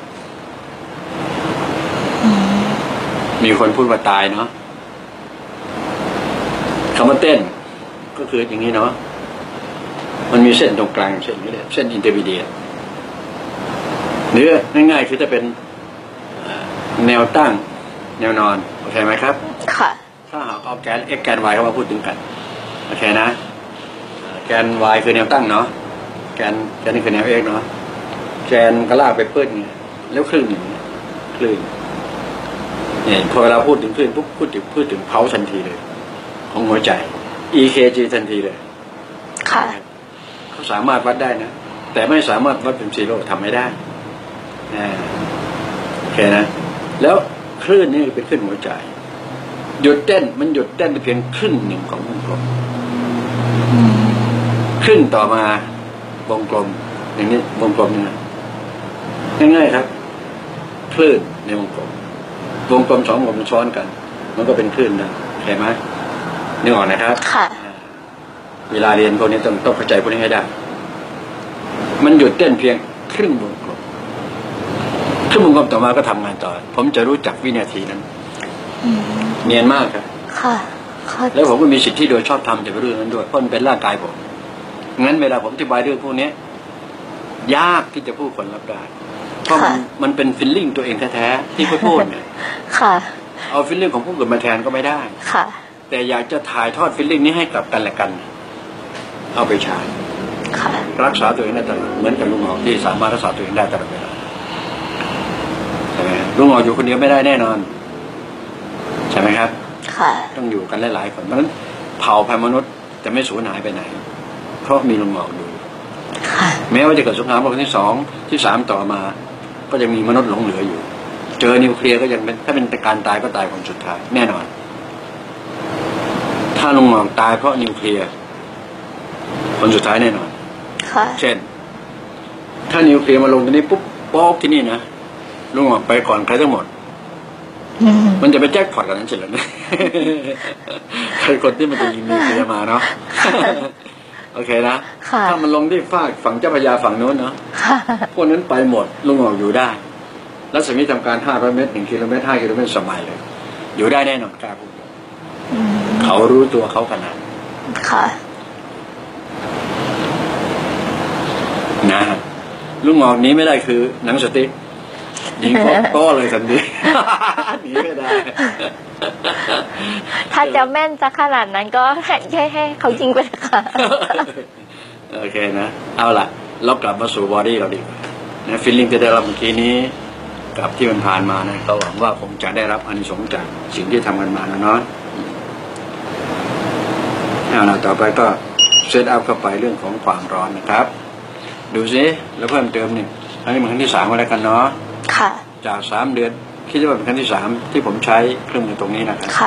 มีคนพูดว่าตายเนาะคำว่าเต้นก็คืออย่างนี้เนาะมันมีเส้นตรงกลางเส้นนี้เลยเส้นอินเตอร์มีเดียตหรือง่ายๆคือจะเป็นแนวตั้งแนวนอนโอเคไหมครับค่ะถ้าหากเอาแกน x แกน y เข้ามาพูดถึงกันโอเคนะแกน y คือแนวตั้งเนาะแกนแกนนี่คือแนว x เนาะแกนก็ลากไปเพิ่มไงแล้วคลื่นอย่างนี้คลื่นเนี่ยพอเวลาพูดถึงคลื่นปุ๊บพูดถึงพูดถึงเพาทันทีเลยของหัวใจ อี เค จี ทันทีเลยค่ะเขาสามารถวัดได้นะแต่ไม่สามารถวัดเป็นซีโร่ทำไม่ได้โอเคนะแล้วคลื่นนี่เป็นคลื่นหัวใจหยุดเต้นมันหยุดเต้นเพียงครึ่งหนึ่งของวงกลมครึ่งต่อมาวงกลมอย่างนี้วงกลมนี่นะง่ายๆครับคลื่นในวงกลมวงกลมสองวงกลมซ้อนกันมันก็เป็นคลื่นนะเห็นไหมนึกออกนะครับค่ะเวลาเรียนพวกนี้ต้องต้องเข้าใจพวกนี้ให้ได้มันหยุดเต้นเพียงครึ่งวงกลมครึ่งวงกลมต่อมาก็ทำงานต่อผมจะรู้จักวินาทีนั้นเนียนมากครับค่ะแล้วผมก็มีสิทธิโดยชอบทำจากเรื่องนั้นด้วยเพราะมันเป็นร่างกายผมงั้นเวลาผมอธิบายเรื่องพวกนี้ยากที่จะพูดคนรับได้เพราะมันมันเป็นฟีลลิ่งตัวเองแท้ๆที่พูดเนี่ยค่ะเอาฟีลลิ่งของผู้อื่นมาแทนก็ไม่ได้ค่ะแต่อยากจะถ่ายทอดฟีลลิ่งนี้ให้กับกันและกันเอาไปใช้รักษาตัวเองได้ตลอดเหมือนกับลุงหมอที่สามารถรักษาตัวเองได้ตลอดเวลาใช่ไหมลุงหมออยู่คนเดียวไม่ได้แน่นอนใช่ไหมครับค่ะต้องอยู่กันหลายๆคนเพราะฉะนั้นเผ่าพันธุ์มนุษย์จะไม่สูญหายไปไหนเพราะมีลุงหมอดูแม้ว่าจะเกิดสงครามโลกที่สองที่สามต่อมาก็จะมีมนุษย์หลงเหลืออยู่เจอนิวเคลียร์ก็ยังเป็นถ้าเป็นการตายก็ตายคนสุดท้ายแน่นอนถ้าลุงหมอตายเพราะนิวเคลียร์คนสุดท้ายแน่นอนเช่นถ้านิวเคลียร์มาลงตรงนี้ปุ๊บป๊อกที่นี่นะลุงหมอไปก่อนใครทั้งหมดมันจะไปแจ็คพอตกันนั้นเสร็จแล้วนะใครคนที่มันจะยิงนิวเคลียร์มาเนาะโอเคนะถ้ามันลงที่ฟากฝั่งเจ้าพระยาฝั่งโน้นเนาะพวกนั้นไปหมดลุงหมออยู่ได้รัศมีทำการห้าร้อยเมตรหนึ่งกิโลเมตรห้ากิโลเมตรสมัยเลยอยู่ได้แน่นอนกล้าพูดเขารู้ตัวเขาขนาดค่ะนะลุงหมอกนี้ไม่ได้คือหนังสติ๊กยิงก็เลยทันทีหนีไม่ได้ถ้าจะแม่นจะขนาดนั้นก็ให้ให้เขายิงไปเลยค่ะโอเคนะเอาล่ะเรากลับมาสู่บอดี้เราดีนะฟีลลิ่งที่ได้รับเมื่อกี้นี้กับที่มันผ่านมานะก็หวังว่าผมจะได้รับอานิสงส์จากสิ่งที่ทำกันมานะเนาะเอาล่ะต่อไปก็เซตอัพเข้าไปเรื่องของความร้อนนะครับดูซิแล้วเพิ่มเติมนี่อันนี้มันครั้งที่สามก็แล้วกันเนาะค่ะจากสามเดือนคิดว่าเป็นครั้งที่สามที่ผมใช้เครื่องมือตรงนี้นะครับค่ะ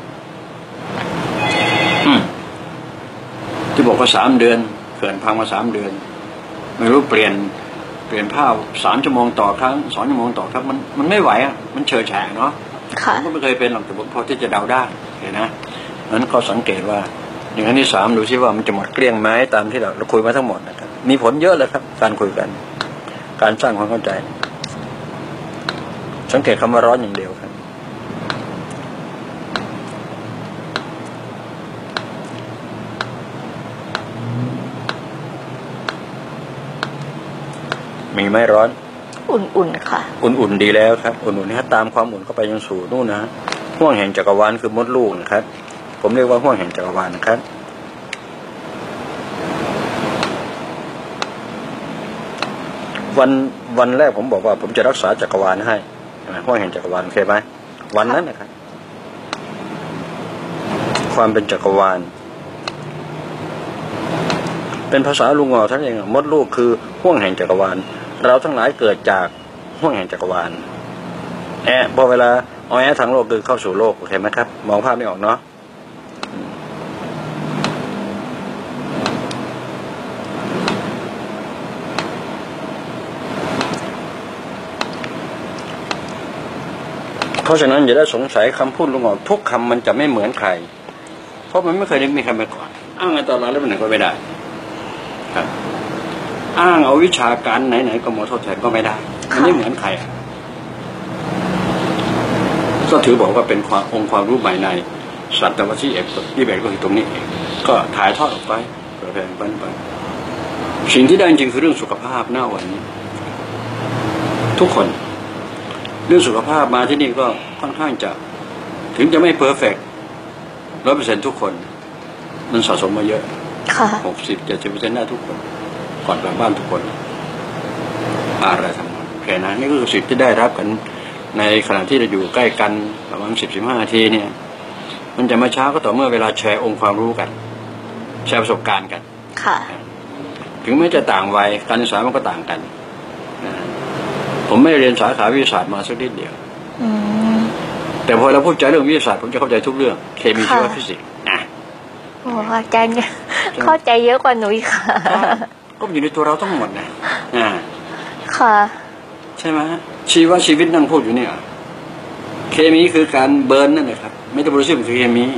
ที่บอกว่าสามเดือนเขื่อนพังมาสามเดือนไม่รู้เปลี่ยนเปลี่ยนผ้าสามชั่วโมงต่อครั้งสองชั่วโมงต่อครั้งมันมันไม่ไหวอ่ะมันเฉยแฉะเนาะผมก็ไม่เคยเป็นหรอกแต่ผมพอที่จะเดาได้เห็นนะนั้นก็สังเกตว่าอย่างครั้งที่สามดูซิว่ามันจะหมดเกลี้ยงไหมตามที่เราเราคุยมาทั้งหมดนะครับมีผลเยอะเลยครับการคุยกันการสร้างความเข้าใจสังเกตคำว่าร้อนอย่างเดียวครับมีไม่ร้อนอุ่นๆค่ะอุ่นๆดีแล้วครับอุ่นๆนี่ตามความอุ่นเข้าไปยังสู่นู่นนะห้วงแห่งจักรวาลคือมดลูกนะครับผมเรียกว่าห้วงแห่งจักรวาลนะครับวันวันแรกผมบอกว่าผมจะรักษาจักรวาลให้ห้วงแห่งจักรวาลโอเคไหมวันนั้นนะครับความเป็นจักรวาลเป็นภาษาลุงหงอท่านเองมดลูกคือห้วงแห่งจักรวาลเราทั้งหลายเกิดจากห้วงแห่งจักรวาลแอะพอเวลาเอาแอะทางโลกคือเข้าสู่โลกโอเคไหมครับมองภาพไม่ออกเนาะเพราะฉะนั้นอย่าได้สงสัยคำพูดลุงหงอทุกคำมันจะไม่เหมือนใครเพราะมันไม่เคยได้มีใครมาก่อนอ้างในตอนนั้นแล้วมันไหนก็ไม่ได้ครับอ้างเอาวิชาการไหนๆก็หมอทดแทนก็ไม่ได้มันไม่เหมือนใครก็ถือบอกว่าเป็นความองค์ความรู้ใหม่ในสัตววิทยาเอกที่แบบก็คือตรงนี้เองก็ถ่ายทอดออกไปเผยแพร่ไปไปสิ่งที่ได้จริงคือเรื่องสุขภาพหน้าวันนี้ทุกคนเรื่องสุขภาพมาที่นี่ก็ค่อนข้างจะถึงจะไม่เพอร์เฟกต์ร้อยเปอร์เซ็นต์ทุกคนมันสะสมมาเยอะหกสิบเจ็ดสิบเปอร์เซ็นต์ได้ทุกคนก่อนกลับบ้านทุกคนอะไรทั้งหมดแค่นั้นนี่ก็คือสิ่งที่ได้รับกันในขณะที่เราอยู่ใกล้กันประมาณสิบสิบห้านาทีเนี่ยมันจะมาช้าก็ต่อเมื่อเวลาแชร์องค์ความรู้กันแชร์ประสบการณ์กันถึงแม้จะต่างวัยการศึกษามันก็ต่างกันผมไม่เรียนสาขาวิทยาศาสตร์มาสักนิดเดียวแต่พอเราพูดใจเรื่องวิทยาศาสตร์ผมจะเข้าใจทุกเรื่องเคมีชีวฟิสิกส์นะโอ้อาจารย์เข้าใจเยอะกว่าหนูอีกค่ะก็อยู่ในตัวเราทั้งหมดนะอ่าค่ะใช่ไหมชีวชีวิตนั่งพูดอยู่เนี่ยเคมีคือการเบิร์นนั่นแหละครับเมตาบอลิซึมคือเคมี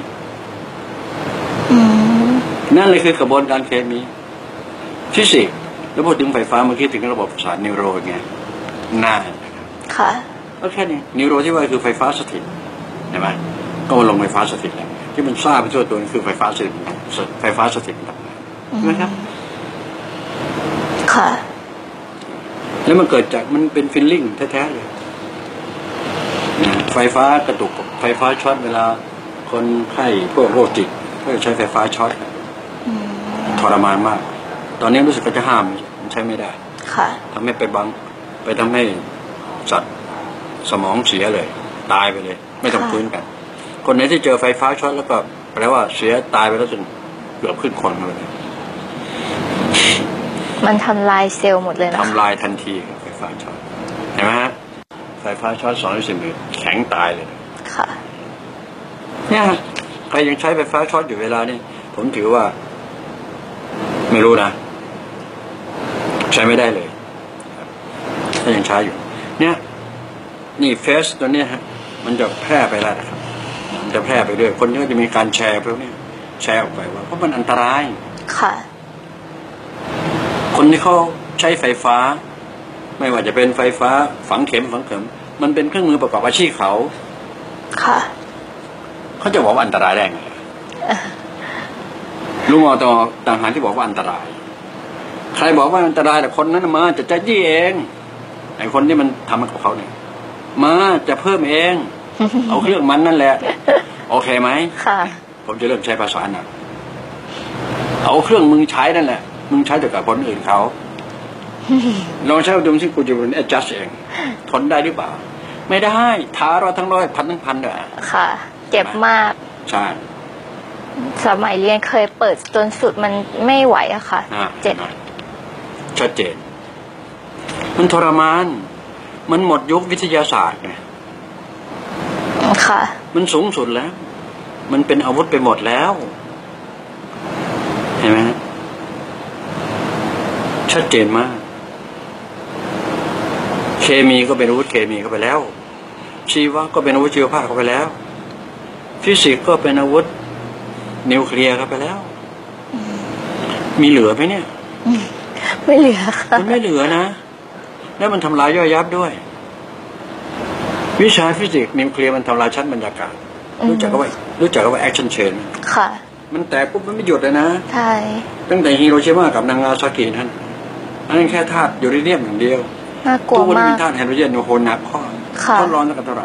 นั่นเลยคือกระบวนการเคมีฟิสิกส์แล้วพูดถึงไฟฟ้าเมื่อกี้ถึงระบบประสาทนิวโรไงน่าค่ะก็แค่นี้นิวโรที่ว่าคือไฟฟ้าสถิตใช่ไหมก็มาลงไฟฟ้าสถิตแล้วที่มันทราบไปทั่วตัวคือไฟฟ้าสถิตไฟฟ้าสถิตใช่ไหมครับค่ะแล้วมันเกิดจากมันเป็นฟีลลิ่งแท้ๆเลยไฟฟ้ากระตุกไฟฟ้าช็อตเวลาคนไข้พวกโรคจิตก็ใช้ไฟฟ้าช็อตทรมานมากตอนนี้รู้สึกก็จะห้ามมันใช้ไม่ได้ค่ะทำให้ไปบังไปทำให้สัตว์สมองเสียเลยตายไปเลยไม่ต้องฟื้นกันคนไหนที่เจอไฟฟ้าช็อตแล้วก็แปลว่าเสียตายไปแล้วจนเกือบขึ้นคนเลยมันทำลายเซลล์หมดเลยนะทำลายทันทีไฟฟ้าช็อตเห็นไหมฮะไฟฟ้าช็อตสองร้อยสิบมิลแข็งตายเลยค่ะเนี่ยใครยังใช้ไฟฟ้าช็อตอยู่เวลานี้ผมถือว่าไม่รู้นะใช้ไม่ได้เลยถ้ายังใช้อยู่เนี่ยนี่เฟซตัวเนี้ยฮะมันจะแพร่ไปแล้วนะครับมันจะแพร่ไปด้วยคนก็จะมีการแชร์พวกนี้แชร์ออกไปว่าเพราะมันอันตรายค่ะคนที่เขาใช้ไฟฟ้าไม่ว่าจะเป็นไฟฟ้าฝังเข็มฝังเข็มมันเป็นเครื่องมือประกอบอาชีพเขาค่ะเขาจะบอกว่าอันตรายได้ไงลุงอตต่างหากที่บอกว่าอันตรายใครบอกว่าอันตรายแต่คนนั้นมาจะจะยี่เองไอ้คนที่มันทำกับเขาเนี่ยมาจะเพิ่มเองเอาเครื่องมันนั่นแหละโอเคไหมค่ะผมจะเริ่มใช้ภาษาหนักเอาเครื่องมึงใช้นั่นแหละมึงใช้แต่กับคนอื่นเขาลองใช้ดูสิกูจะเป็น adjust เองทนได้หรือเปล่าไม่ได้ท้าเราทั้งร้อยพันทั้งพันเลยค่ะเจ็บมากใช่สมัยเรียนเคยเปิดจนสุดมันไม่ไหวอะค่ะเจ็บชัดเจนมันทรมานมันหมดยุควิทยาศาสตร์ไงค่ะมันสูงสุดแล้วมันเป็นอาวุธไปหมดแล้วเห็นไหมชัดเจนมากเคมีก็เป็นอาวุธเคมีเข้าไปแล้วชีวะก็เป็นอาวุธชีวภาพเข้าไปแล้วฟิสิกส์ก็เป็นอาวุธนิวเคลียร์เข้าไปแล้วมีเหลือไหมเนี่ยไม่เหลือค่ะมันไม่เหลือนะแล้วมันทำลายย่อยยับด้วยวิชาฟิสิกส์นิวเคลียร์มันทำลายชั้นบรรยากาศรู้จักว่ารู้จักว่าแอคชั่นเชนค่ะมันแตกปุ๊บมันไม่หยุดเลยนะใช่ตั้งแต่ฮิโรชิมากับนางาซากินั่นอันนั้นแค่ธาตุยูเรเนียมอย่างเดียวน่ากลัวมากทุกวันมีธาตุไฮโดรเจนโอ้โหหนักข้อทดลองตั้งแต่เท่าไหร่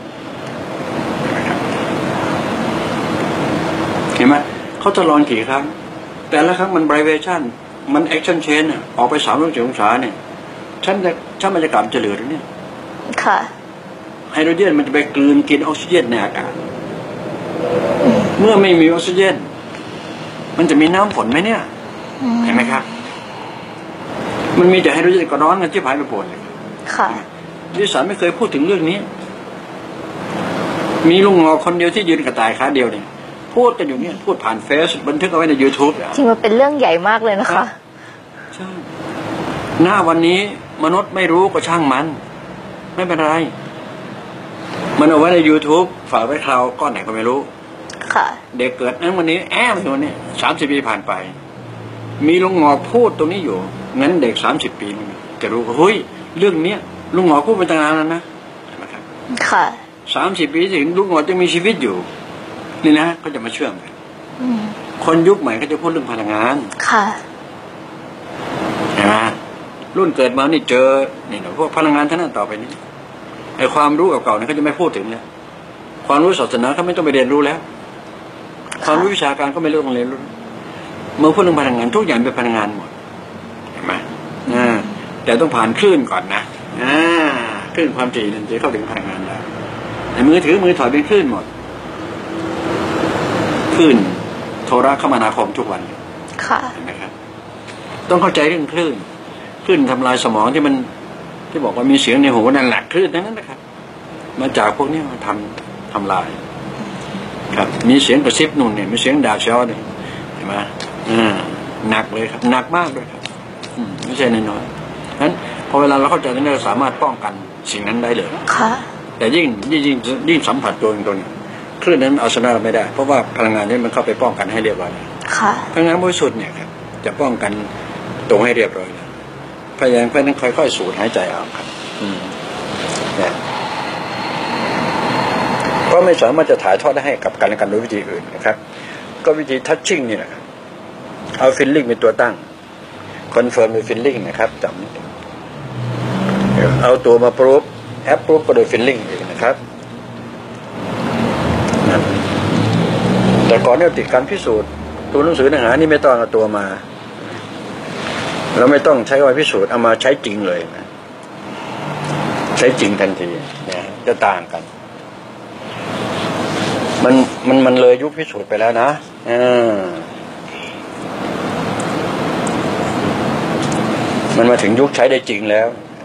เห็นไหมเขาทดลองกี่ครั้งแต่ละครั้งมันไบรเวชั่นมันแอคชั่นเชนอ่ะออกไปสามร้อยเจ็ดองศาเนี่ยชั้นจะชั้นบรรยากาศจะเหลือหรือเนี่ยค่ะไฮโดรเจนมันจะไปกลืนกินออกซิเจนในอากาศเมื่อไม่มีออกซิเจนมันจะมีน้ำฝนไหมเนี่ยเห็นไหมครับมันมีแต่ไฮโดรเจนก็ร้อนกันที่ผายไปปวดเลยค่ะดิฉันไม่เคยพูดถึงเรื่องนี้มีลุงงอคนเดียวที่ยืนกระต่ายขาเดียวเนี่ยพูดกันอยู่เนี่ยพูดผ่านเฟซบันทึกเอาไว้ใน YouTube จริงมันเป็นเรื่องใหญ่มากเลยนะคะใช่หน้าวันนี้มนุษย์ไม่รู้ก็ช่างมันไม่เป็นไรมันเอาไว้ใน YouTube ฝากไว้คราวก้อนไหนก็ไม่รู้ค่ะเด็กเกิดนั้นวันนี้แอมอยู่เนี่ยสามสิบปีผ่านไปมีลุงงอพูดตรงนี้อยู่งั้นเด็กสามสิบปีจะรู้ว่าเฮ้ยเรื่องเนี้ยลุงงอพูดมาตั้งนานแล้วนะนะครับค่ะสามสิบปีถึงลุงงอจะมีชีวิตอยู่นี่นะก็จะมาเชื่อมกันคนยุคใหม่ก็จะพูดเรื่องพลังงานค่ะเห็นไหมรุ่นเกิดมานี่เจอนี่นะพวกพลังงานท่านั้นต่อไปนี้ไอ้ความรู้เก่าๆเนี่ยเขาจะไม่พูดถึงแล้วความรู้ศาสนาเขาไม่ต้องไปเรียนรู้แล้วความรู้วิชาการก็ไม่ต้องเรียนรู้เมื่อพูดเรื่องพลังงานทุกอย่างเป็นพลังงานหมดเห็นไหมอ่าแต่ต้องผ่านคลื่นก่อนนะอ่าคลื่นความถี่นั่นจะเข้าถึงพลังงานได้ไอ้มือถือมือถอยเป็นคลื่นหมดคลื่นโทรคมนาคมทุกวันค่ะเห็นไหมครับต้องเข้าใจเรื่องคลื่นคลื่นทำลายสมองที่มันที่บอกว่ามีเสียงในหูนั่นแหละคลื่นนั้นนะครับมาจากพวกนี้มาทำทำลายครับมีเสียงกระซิบนุ่นเนี่ยมีเสียงด่าเช้าเนี่ยเห็นไหมอ่าหนักเลยครับหนักมากเลยครับอืมไม่ใช่น้อยๆนั้นพอเวลาเราเข้าใจนั้นเราสามารถป้องกันสิ่งนั้นได้เลยค่ะแต่ยิ่งยิ่งยิ่งยิ่งสัมผัสตัวเองตัวนี้คลื่นนั้นเอาชนะไม่ได้เพราะว่าพลังงานนี้มันเข้าไปป้องกันให้เรียบร้อยค่ะพลังงานบริสุทธิ์เนี่ยครับจะป้องกันตรงให้เรียบร้อยแล้วพยายามเพื่อนค่อยๆสูดหายใจออกครับอืมเนี่ยก็ไม่สามารถจะถ่ายทอดได้ให้กับกันและกันโดยวิธีอื่นนะครับก็วิธีทัชชิ่งนี่แหละครับเอาฟีลลิ่งเป็นตัวตั้งคอนเฟิร์มด้วยฟีลลิ่งนะครับจำเอาตัวมาพรูฟแอปพรูฟก็โดยฟีลลิ่งเองนะครับแต่ก่อนเนี่ยติดการพิสูจน์ตัวหนังสือเนื้อหานี่ไม่ต้องเอาตัวมาเราไม่ต้องใช้ว่าพิสูจน์เอามาใช้จริงเลยนะใช้จริงทันทีเนี่ยจะต่างกันมันมันมันเลยยุคพิสูจน์ไปแล้วนะอ่ามันมาถึงยุคใช้ได้จริงแล้ว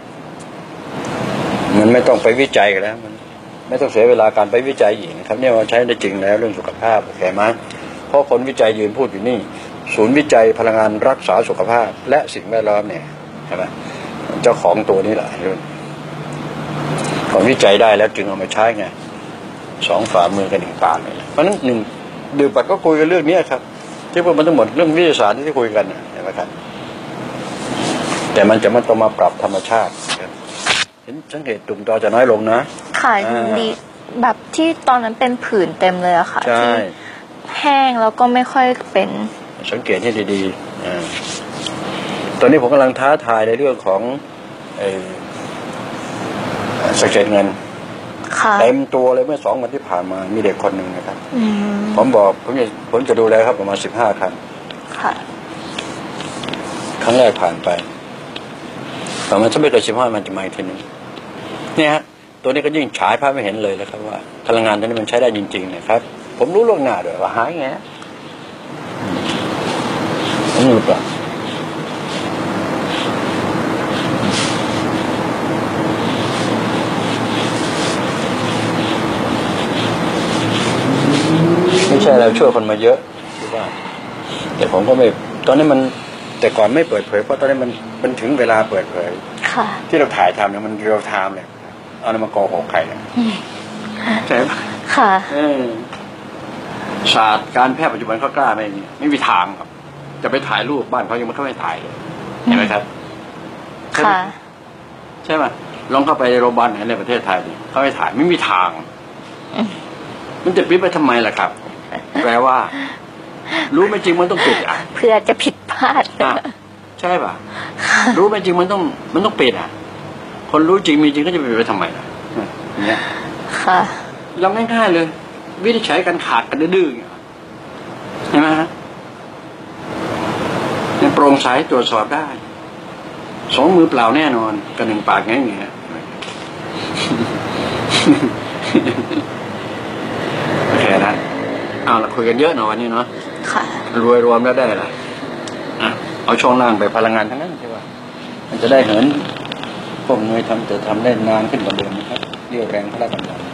มันไม่ต้องไปวิจัยกันแล้วมันไม่ต้องเสียเวลาการไปวิจัยอีกนะครับเนี่ยว่าใช้ได้จริงแล้วเรื่องสุขภาพโอเคไหมเพราะคนวิจัยยืนพูดอยู่นี่ศูนย์วิจัยพลังงานรักษาสุขภาพและสิ่งแวดล้อมเนี่ยใช่ไหมเจ้าของตัวนี้แหละคนวิจัยได้แล้วจึงเอามาใช้ไงสองฝ่ามือกันหนึ่งปากเลยเพราะนั้นหนึ่งดื่มปัดก็คุยกันเรื่องนี้ครับที่พวกมันทั้งหมดเรื่องวิทยาศาสตร์ที่คุยกันเห็นไหมครับแต่มันจะมันต้องมาปรับธรรมชาติเห็นสังเกตตุ่มตอจะน้อยลงนะค่ะดีแบบที่ตอนนั้นเป็นผื่นเต็มเลยอะค่ะที่แห้งแล้วก็ไม่ค่อยเป็นสังเกตให้ดีๆตอนนี้ผมกำลังท้าทายในเรื่องของสเก็ตเงินเต็มตัวเลยเมื่อสองวันที่ผ่านมามีเด็กคนหนึ่งนะครับผมบอกผมจะผมจะดูแลครับประมาณสิบห้าครั้งครั้งแรกผ่านไปต่อมาถ้าไม่เกินสิบห้ามันจะมาอีกทีนึงเนี่ยฮะตัวนี้ก็ยิ่งฉายภาพไม่เห็นเลยแล้วครับว่าพลังงานตัวนี้มันใช้ได้จริงๆนะครับผมรู้ล่วงหน้าด้วยว่าหายไงนี่หรือเปล่าไม่ใช่เราช่วยคนมาเยอะหรือว่าแต่ผมก็ไม่ตอนนี้มันแต่ก่อนไม่เปิดเผยเพราะตอนนี้มันมันถึงเวลาเปิดเผยที่เราถ่ายทำเนี่ยมันเรียลไทม์เลยเอาอะไรมาโกหกใครเนี่ยใช่ไหมค่ะศาสตร์การแพทย์ปัจจุบันเขากล้าไม่ไม่มีทางครับจะไปถ่ายรูปบ้านเขายังไม่เข้าไปถ่ายเลยเห็นไหมครับค่ะใช่ไหมลองเข้าไปในโรงพยาบาลไหนในประเทศไทยเขาไม่ถ่ายไม่มีทางมันจะปิดไปทำไมล่ะครับแปลว่ารู้ไม่จริงมันต้องปิดอ่ะเพื่อจะผิดพลาดใช่ป่ะรู้ไม่จริงมันต้องมันต้องปิดอ่ะคนรู้จริงมีจริงก็จะไปไปทำไมล่ะเนี่ยค่ะเราง่ายๆเลยวิธีใช้กันขาดกันดื้อๆใช่ไหมฮะเนี่ยโปร่งใสตรวจสอบได้สองมือเปล่าแน่นอนกับหนึ่งปากง่ายๆโอเคนะเอาละคุยกันเยอะหน่อยวันนี้เนาะค่ะรวยรวมแล้วได้อะไรอ่ะเอาช่องล่างไปพลังงานทั้งนั้นใช่ป่ะมันจะได้เหินพวกเงยทำจะทำได้นานขึ้นกว่าเดิมนะครับเรียวแรงพละกำลัง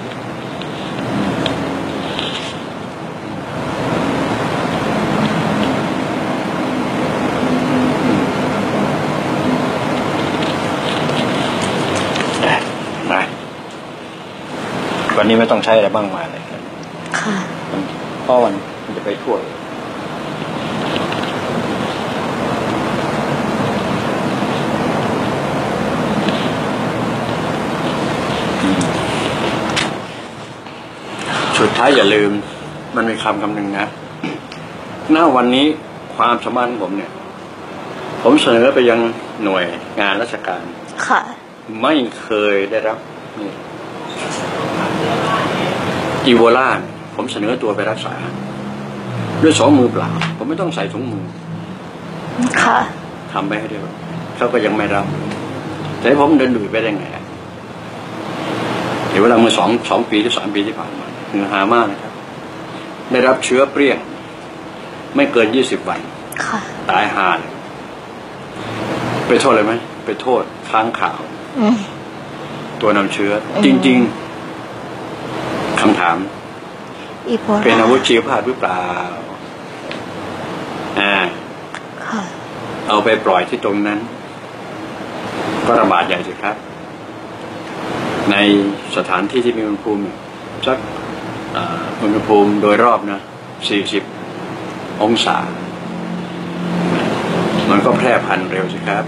วันนี้ไม่ต้องใช้อะไรบ้างมาเลยค่ะเพราะวันมันจะไปทั่วสุดท้ายอย่าลืมมันมีคำคำหนึ่งนะณวันนี้ความสามารถของผมเนี่ยผมเสนอไปยังหน่วยงานราชการค่ะไม่เคยได้รับนี่อีโบลาผมเสนอตัวไปรักษาด้วยสองมือเปล่าผมไม่ต้องใส่ถุงมือค่ะทำไปให้เดียวเขาก็ยังไม่รับแต่ผมเดินดุยไปได้ไงเดี๋ยวเวลาเมื่อสองสองปีหรือสามปีที่ผ่านมาเหนือหามากนะครับได้รับเชื้อเปรี้ยงไม่เกินยี่สิบวันตายห่าเลยไปโทษเลยไหมไปโทษค้างข่าวตัวนำเชื้อจริงๆคำถามเป็นอาวุธชีวภาพหรือเปล่าอ่าเอาไปปล่อยที่ตรงนั้นก็ระบาดใหญ่สิครับในสถานที่ที่มีอุณหภูมิสักอุณหภูมิโดยรอบนะสี่สิบองศามันก็แพร่พันธุ์เร็วสิครับ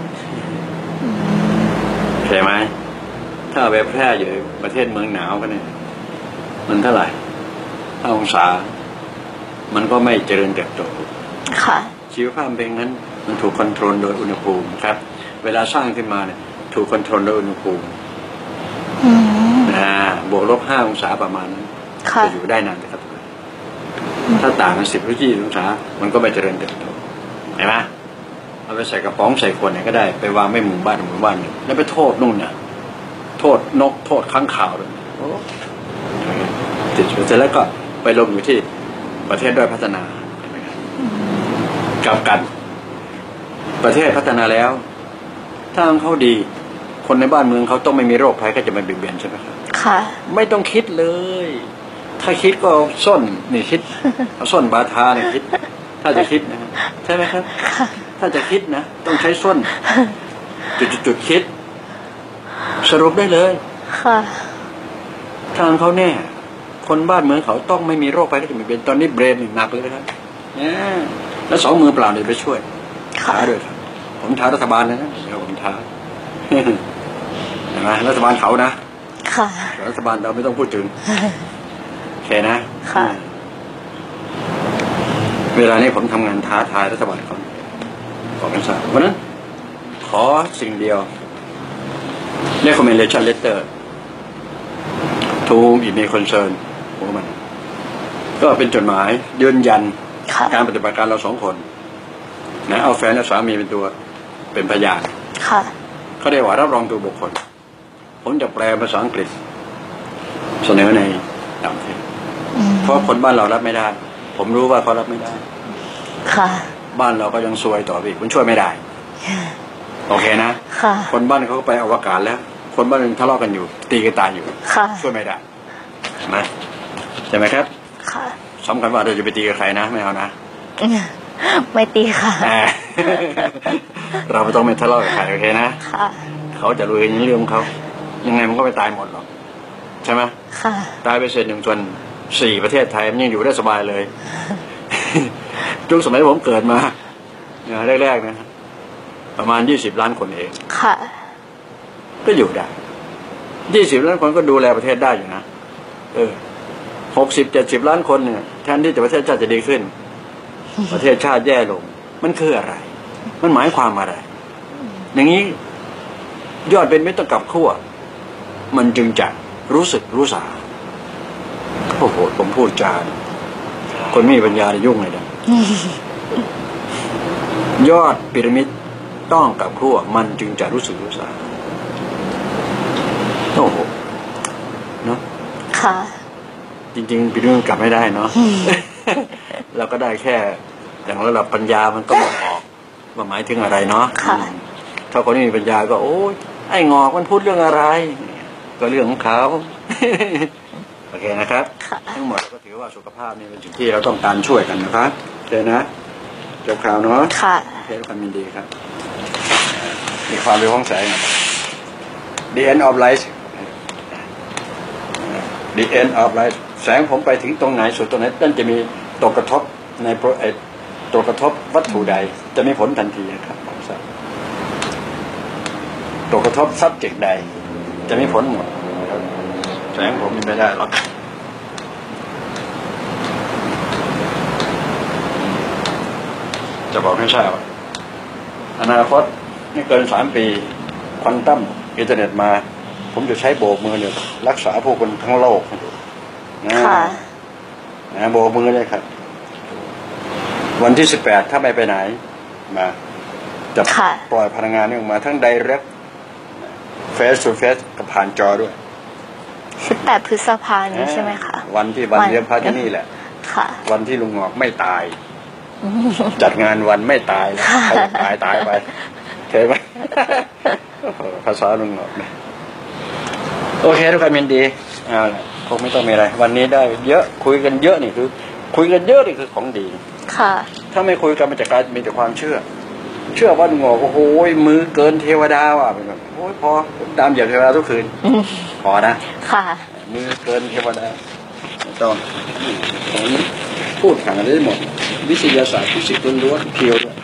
ใช่ไหมถ้าไปแพร่อยู่ประเทศเมืองหนาวกันเนี่ยมันเท่าไหร่ห้าองศามันก็ไม่เจริญเติบโตค่ะชีวภาพเป็นงั้นมันถูกคอนโทรลโดยอุณหภูมิครับเวลาสร้างขึ้นมาเนี่ยถูกคอนโทรลโดยอุณหภูมินะบวกลบห้าองศาประมาณนั้นจะอยู่ได้นานนะครับถ้าต่างกันสิบหรือยี่สิบองศามันก็ไม่เจริญเติบโตเห็นไหมเอาไปใส่กระป๋องใส่ขวดไหนก็ได้ไปวางไม่หมู่บ้านหมู่บ้านหนึ่งแล้วไปโทษนู่นน่ะโทษนกโทษข้างข่าวเลยติดเสร็จแล้วก็ไปลงอยู่ที่ประเทศด้อยพัฒนากลับกันประเทศพัฒนาแล้วถ้าเขาดีคนในบ้านเมืองเขาต้องไม่มีโรคภัยก็จะไม่เบียดเบียนใช่ไหมครับค่ะไม่ต้องคิดเลยถ้าคิดก็เอาส้นนี่คิดเอาส้นบาทาเนี่ยคิดถ้าจะคิดนะใช่ไหมครับถ้าจะคิดนะต้องใช้ส้นจุดจุดคิดสรุปได้เลยค่ะทางเขาแน่คนบ้านเมืองเขาต้องไม่มีโรคภัยก็จะไม่เป็นตอนนี้เบรนหนักเลยครับเนี่ยแล้วสองมือเปล่าเลยไปช่วยท้าด้วยครับผมท้ารัฐบาลนะเดี๋ยวผมท้าเห็นไหมรัฐบาลเขานะค่ะรัฐบาลเราไม่ต้องพูดถึงโอเคนะค่ะเวลานี้ผมทำงานท้าทายรัฐบาลเขาบอกกันซะเพราะนั้นขอสิ่งเดียว recommendation letter to whom may concern ผมมันก็เป็นจดหมายยืนยันการปฏิบัติการเราสองคนนะเอาแฟนและสามีเป็นตัวเป็นพยานเขาได้ว่ารับรองตัวบุคคลผมจะแปลภาษาอังกฤษเสนอในต่างประเทศเพราะคนบ้านเรารับไม่ได้ผมรู้ว่าเขารับไม่ได้ค่ะบ้านเราก็ยังซวยต่อไปคุณช่วยไม่ได้โอเคนะค่ะคนบ้านเขาก็ไปอวกาศแล้วคนบ้านนึงทะเลาะกันอยู่ตีกันตายอยู่ค่ะช่วยไม่ได้นะใช่ไหมครับค่ะสำคัญว่าเราจะไปตีกับใครนะไม่เอานะไม่ตีค่ะเราไม่ต้องไปทะเลาะกับใครโอเคนะค่ะเขาจะรู้ในเรื่องของเขายังไงมันก็ไม่ตายหมดหรอกใช่ไหมค่ะตายไปเศษหนึ่งส่วนสี่ประเทศไทยมันยังอยู่ได้สบายเลยช่วงสมัยผมเกิดมาแรกๆนะประมาณยี่สิบล้านคนเองค่ะก็อยู่ได้ยี่สิบล้านคนก็ดูแลประเทศได้อยู่นะเออหกสิบเจ็ดสิบล้านคนเนี่ยแทนที่จะประเทศชาติจะดีขึ้นประเทศชาติแย่ลงมันคืออะไรมันหมายความอะไรอย่างนี้ยอดเป็นไม่ต้องกลับขั้วมันจึงจะรู้สึกรู้สาโอ้โหผมพูดจาคนไม่มีปัญญาจะยุ่งเลยนะยอดพีระมิดต้องกลับขั้วมันจึงจะรู้สึกรู้สาโอ้โหเนาะค่ะจริงๆพีระมิดกลับไม่ได้เนาะเราก็ได้แค่อย่างระดับปัญญามันก็บอกออกว่าหมายถึงอะไรเนาะถ้าคนไม่มีปัญญาก็โอ้ยไอ้งอกมันพูดเรื่องอะไรก็เรื่องของเขาโอเคนะครับทั้งหมดก็ถือว่าสุขภาพนี่เป็นสิ่งที่เราต้องการช่วยกันนะครับเจนะจบข่าวเนาะค่ะเพื่อความยินดีครับมีความเป็นห้องแสง The end of light The end of light แสงผมไปถึงตรงไหนสุดตรงไหนนั่นจะมีตกกระทบในโปรเอตตกกระทบวัตถุใดจะมีผลทันทีนะครับผมทราบตกกระทบ subject ใดจะมีผลหมดแสงผมไม่ได้หรอกจะบอกให้ทราบอนาคตไม่เกินสามปีควอนตัมอินเทอร์เน็ตมาผมจะใช้โบกมือเนี่ยรักษาผู้คนทั้งโลกนะนะโบกมือเลยครับวันที่สิบแปดถ้าไม่ไปไหนมาจะปล่อยพลังงานนี้ออกมาทั้ง direct face to face กับผ่านจอด้วยสิบแปดพฤษภาคมนี้ใช่ไหมคะวันที่วันเลี้ยงพระที่นี่แหละค่ะวันที่ลุงงอกไม่ตายจัดงานวันไม่ตายใครตายตายไปเห็นไหมภาษาลุงงอกนะโอเคทุกคนยินดีอ่าคงไม่ต้องมีอะไรวันนี้ได้เยอะคุยกันเยอะนี่คือคุยกันเยอะนี่คือของดีค่ะถ้าไม่คุยกันมันจะกลายมีแต่ความเชื่อเชื่อว่าลุงงอกโอ้โหมือเกินเทวดาว่ะเป็นแบบโอ้ยพอตามเหยียบเทวดาทุกคืนพอนะค่ะมือเกินเทวดาต้องผมพูดผ่านได้หมดวิทยาศาสตร์ฟิสิกส์ล้วนๆเพียวด้วย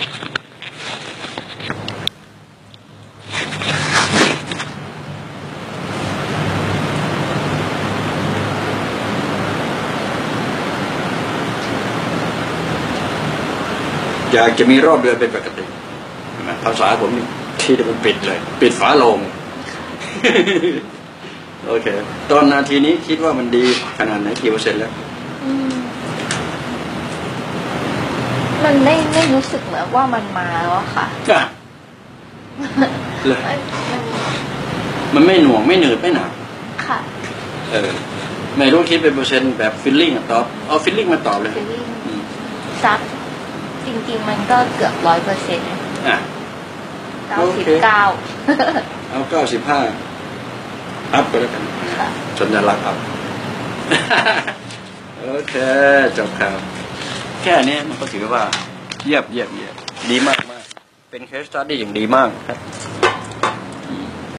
อยากจะมีรอบเดือนเป็นปกติภาษาผมที่จะมันปิดเลยปิดฝาโลงโอเคตอนนาทีนี้คิดว่ามันดีขนาดไหนกี่เปอร์เซ็นต์แล้วมันไม่ไม่รู้สึกเหมือนว่ามันมาแล้วอะค่ะจ้ะเลยมันมันมันไม่หน่วงไม่หนืดไม่หนาค่ะเออไม่รู้คิดเป็นเปอร์เซ็นต์แบบฟิลลิ่งอะตอบเอาฟิลลิ่งมาตอบเลยฟีลลิ่งอืมซักจริงๆมันก็เกือบร้อยเปอร์เซ็นต์อ่ะเก้าสิบเก้าเอาเก้าสิบห้าอัพก็แล้วกันค่ะสัญลักษณ์อัพ โอเคจบข่าวแค่นี้มันก็ถือว่าเยี่ยมเยี่ยมเยี่ยมดีมากมากเป็นเคสสตัดดี้อย่างดีมากครับ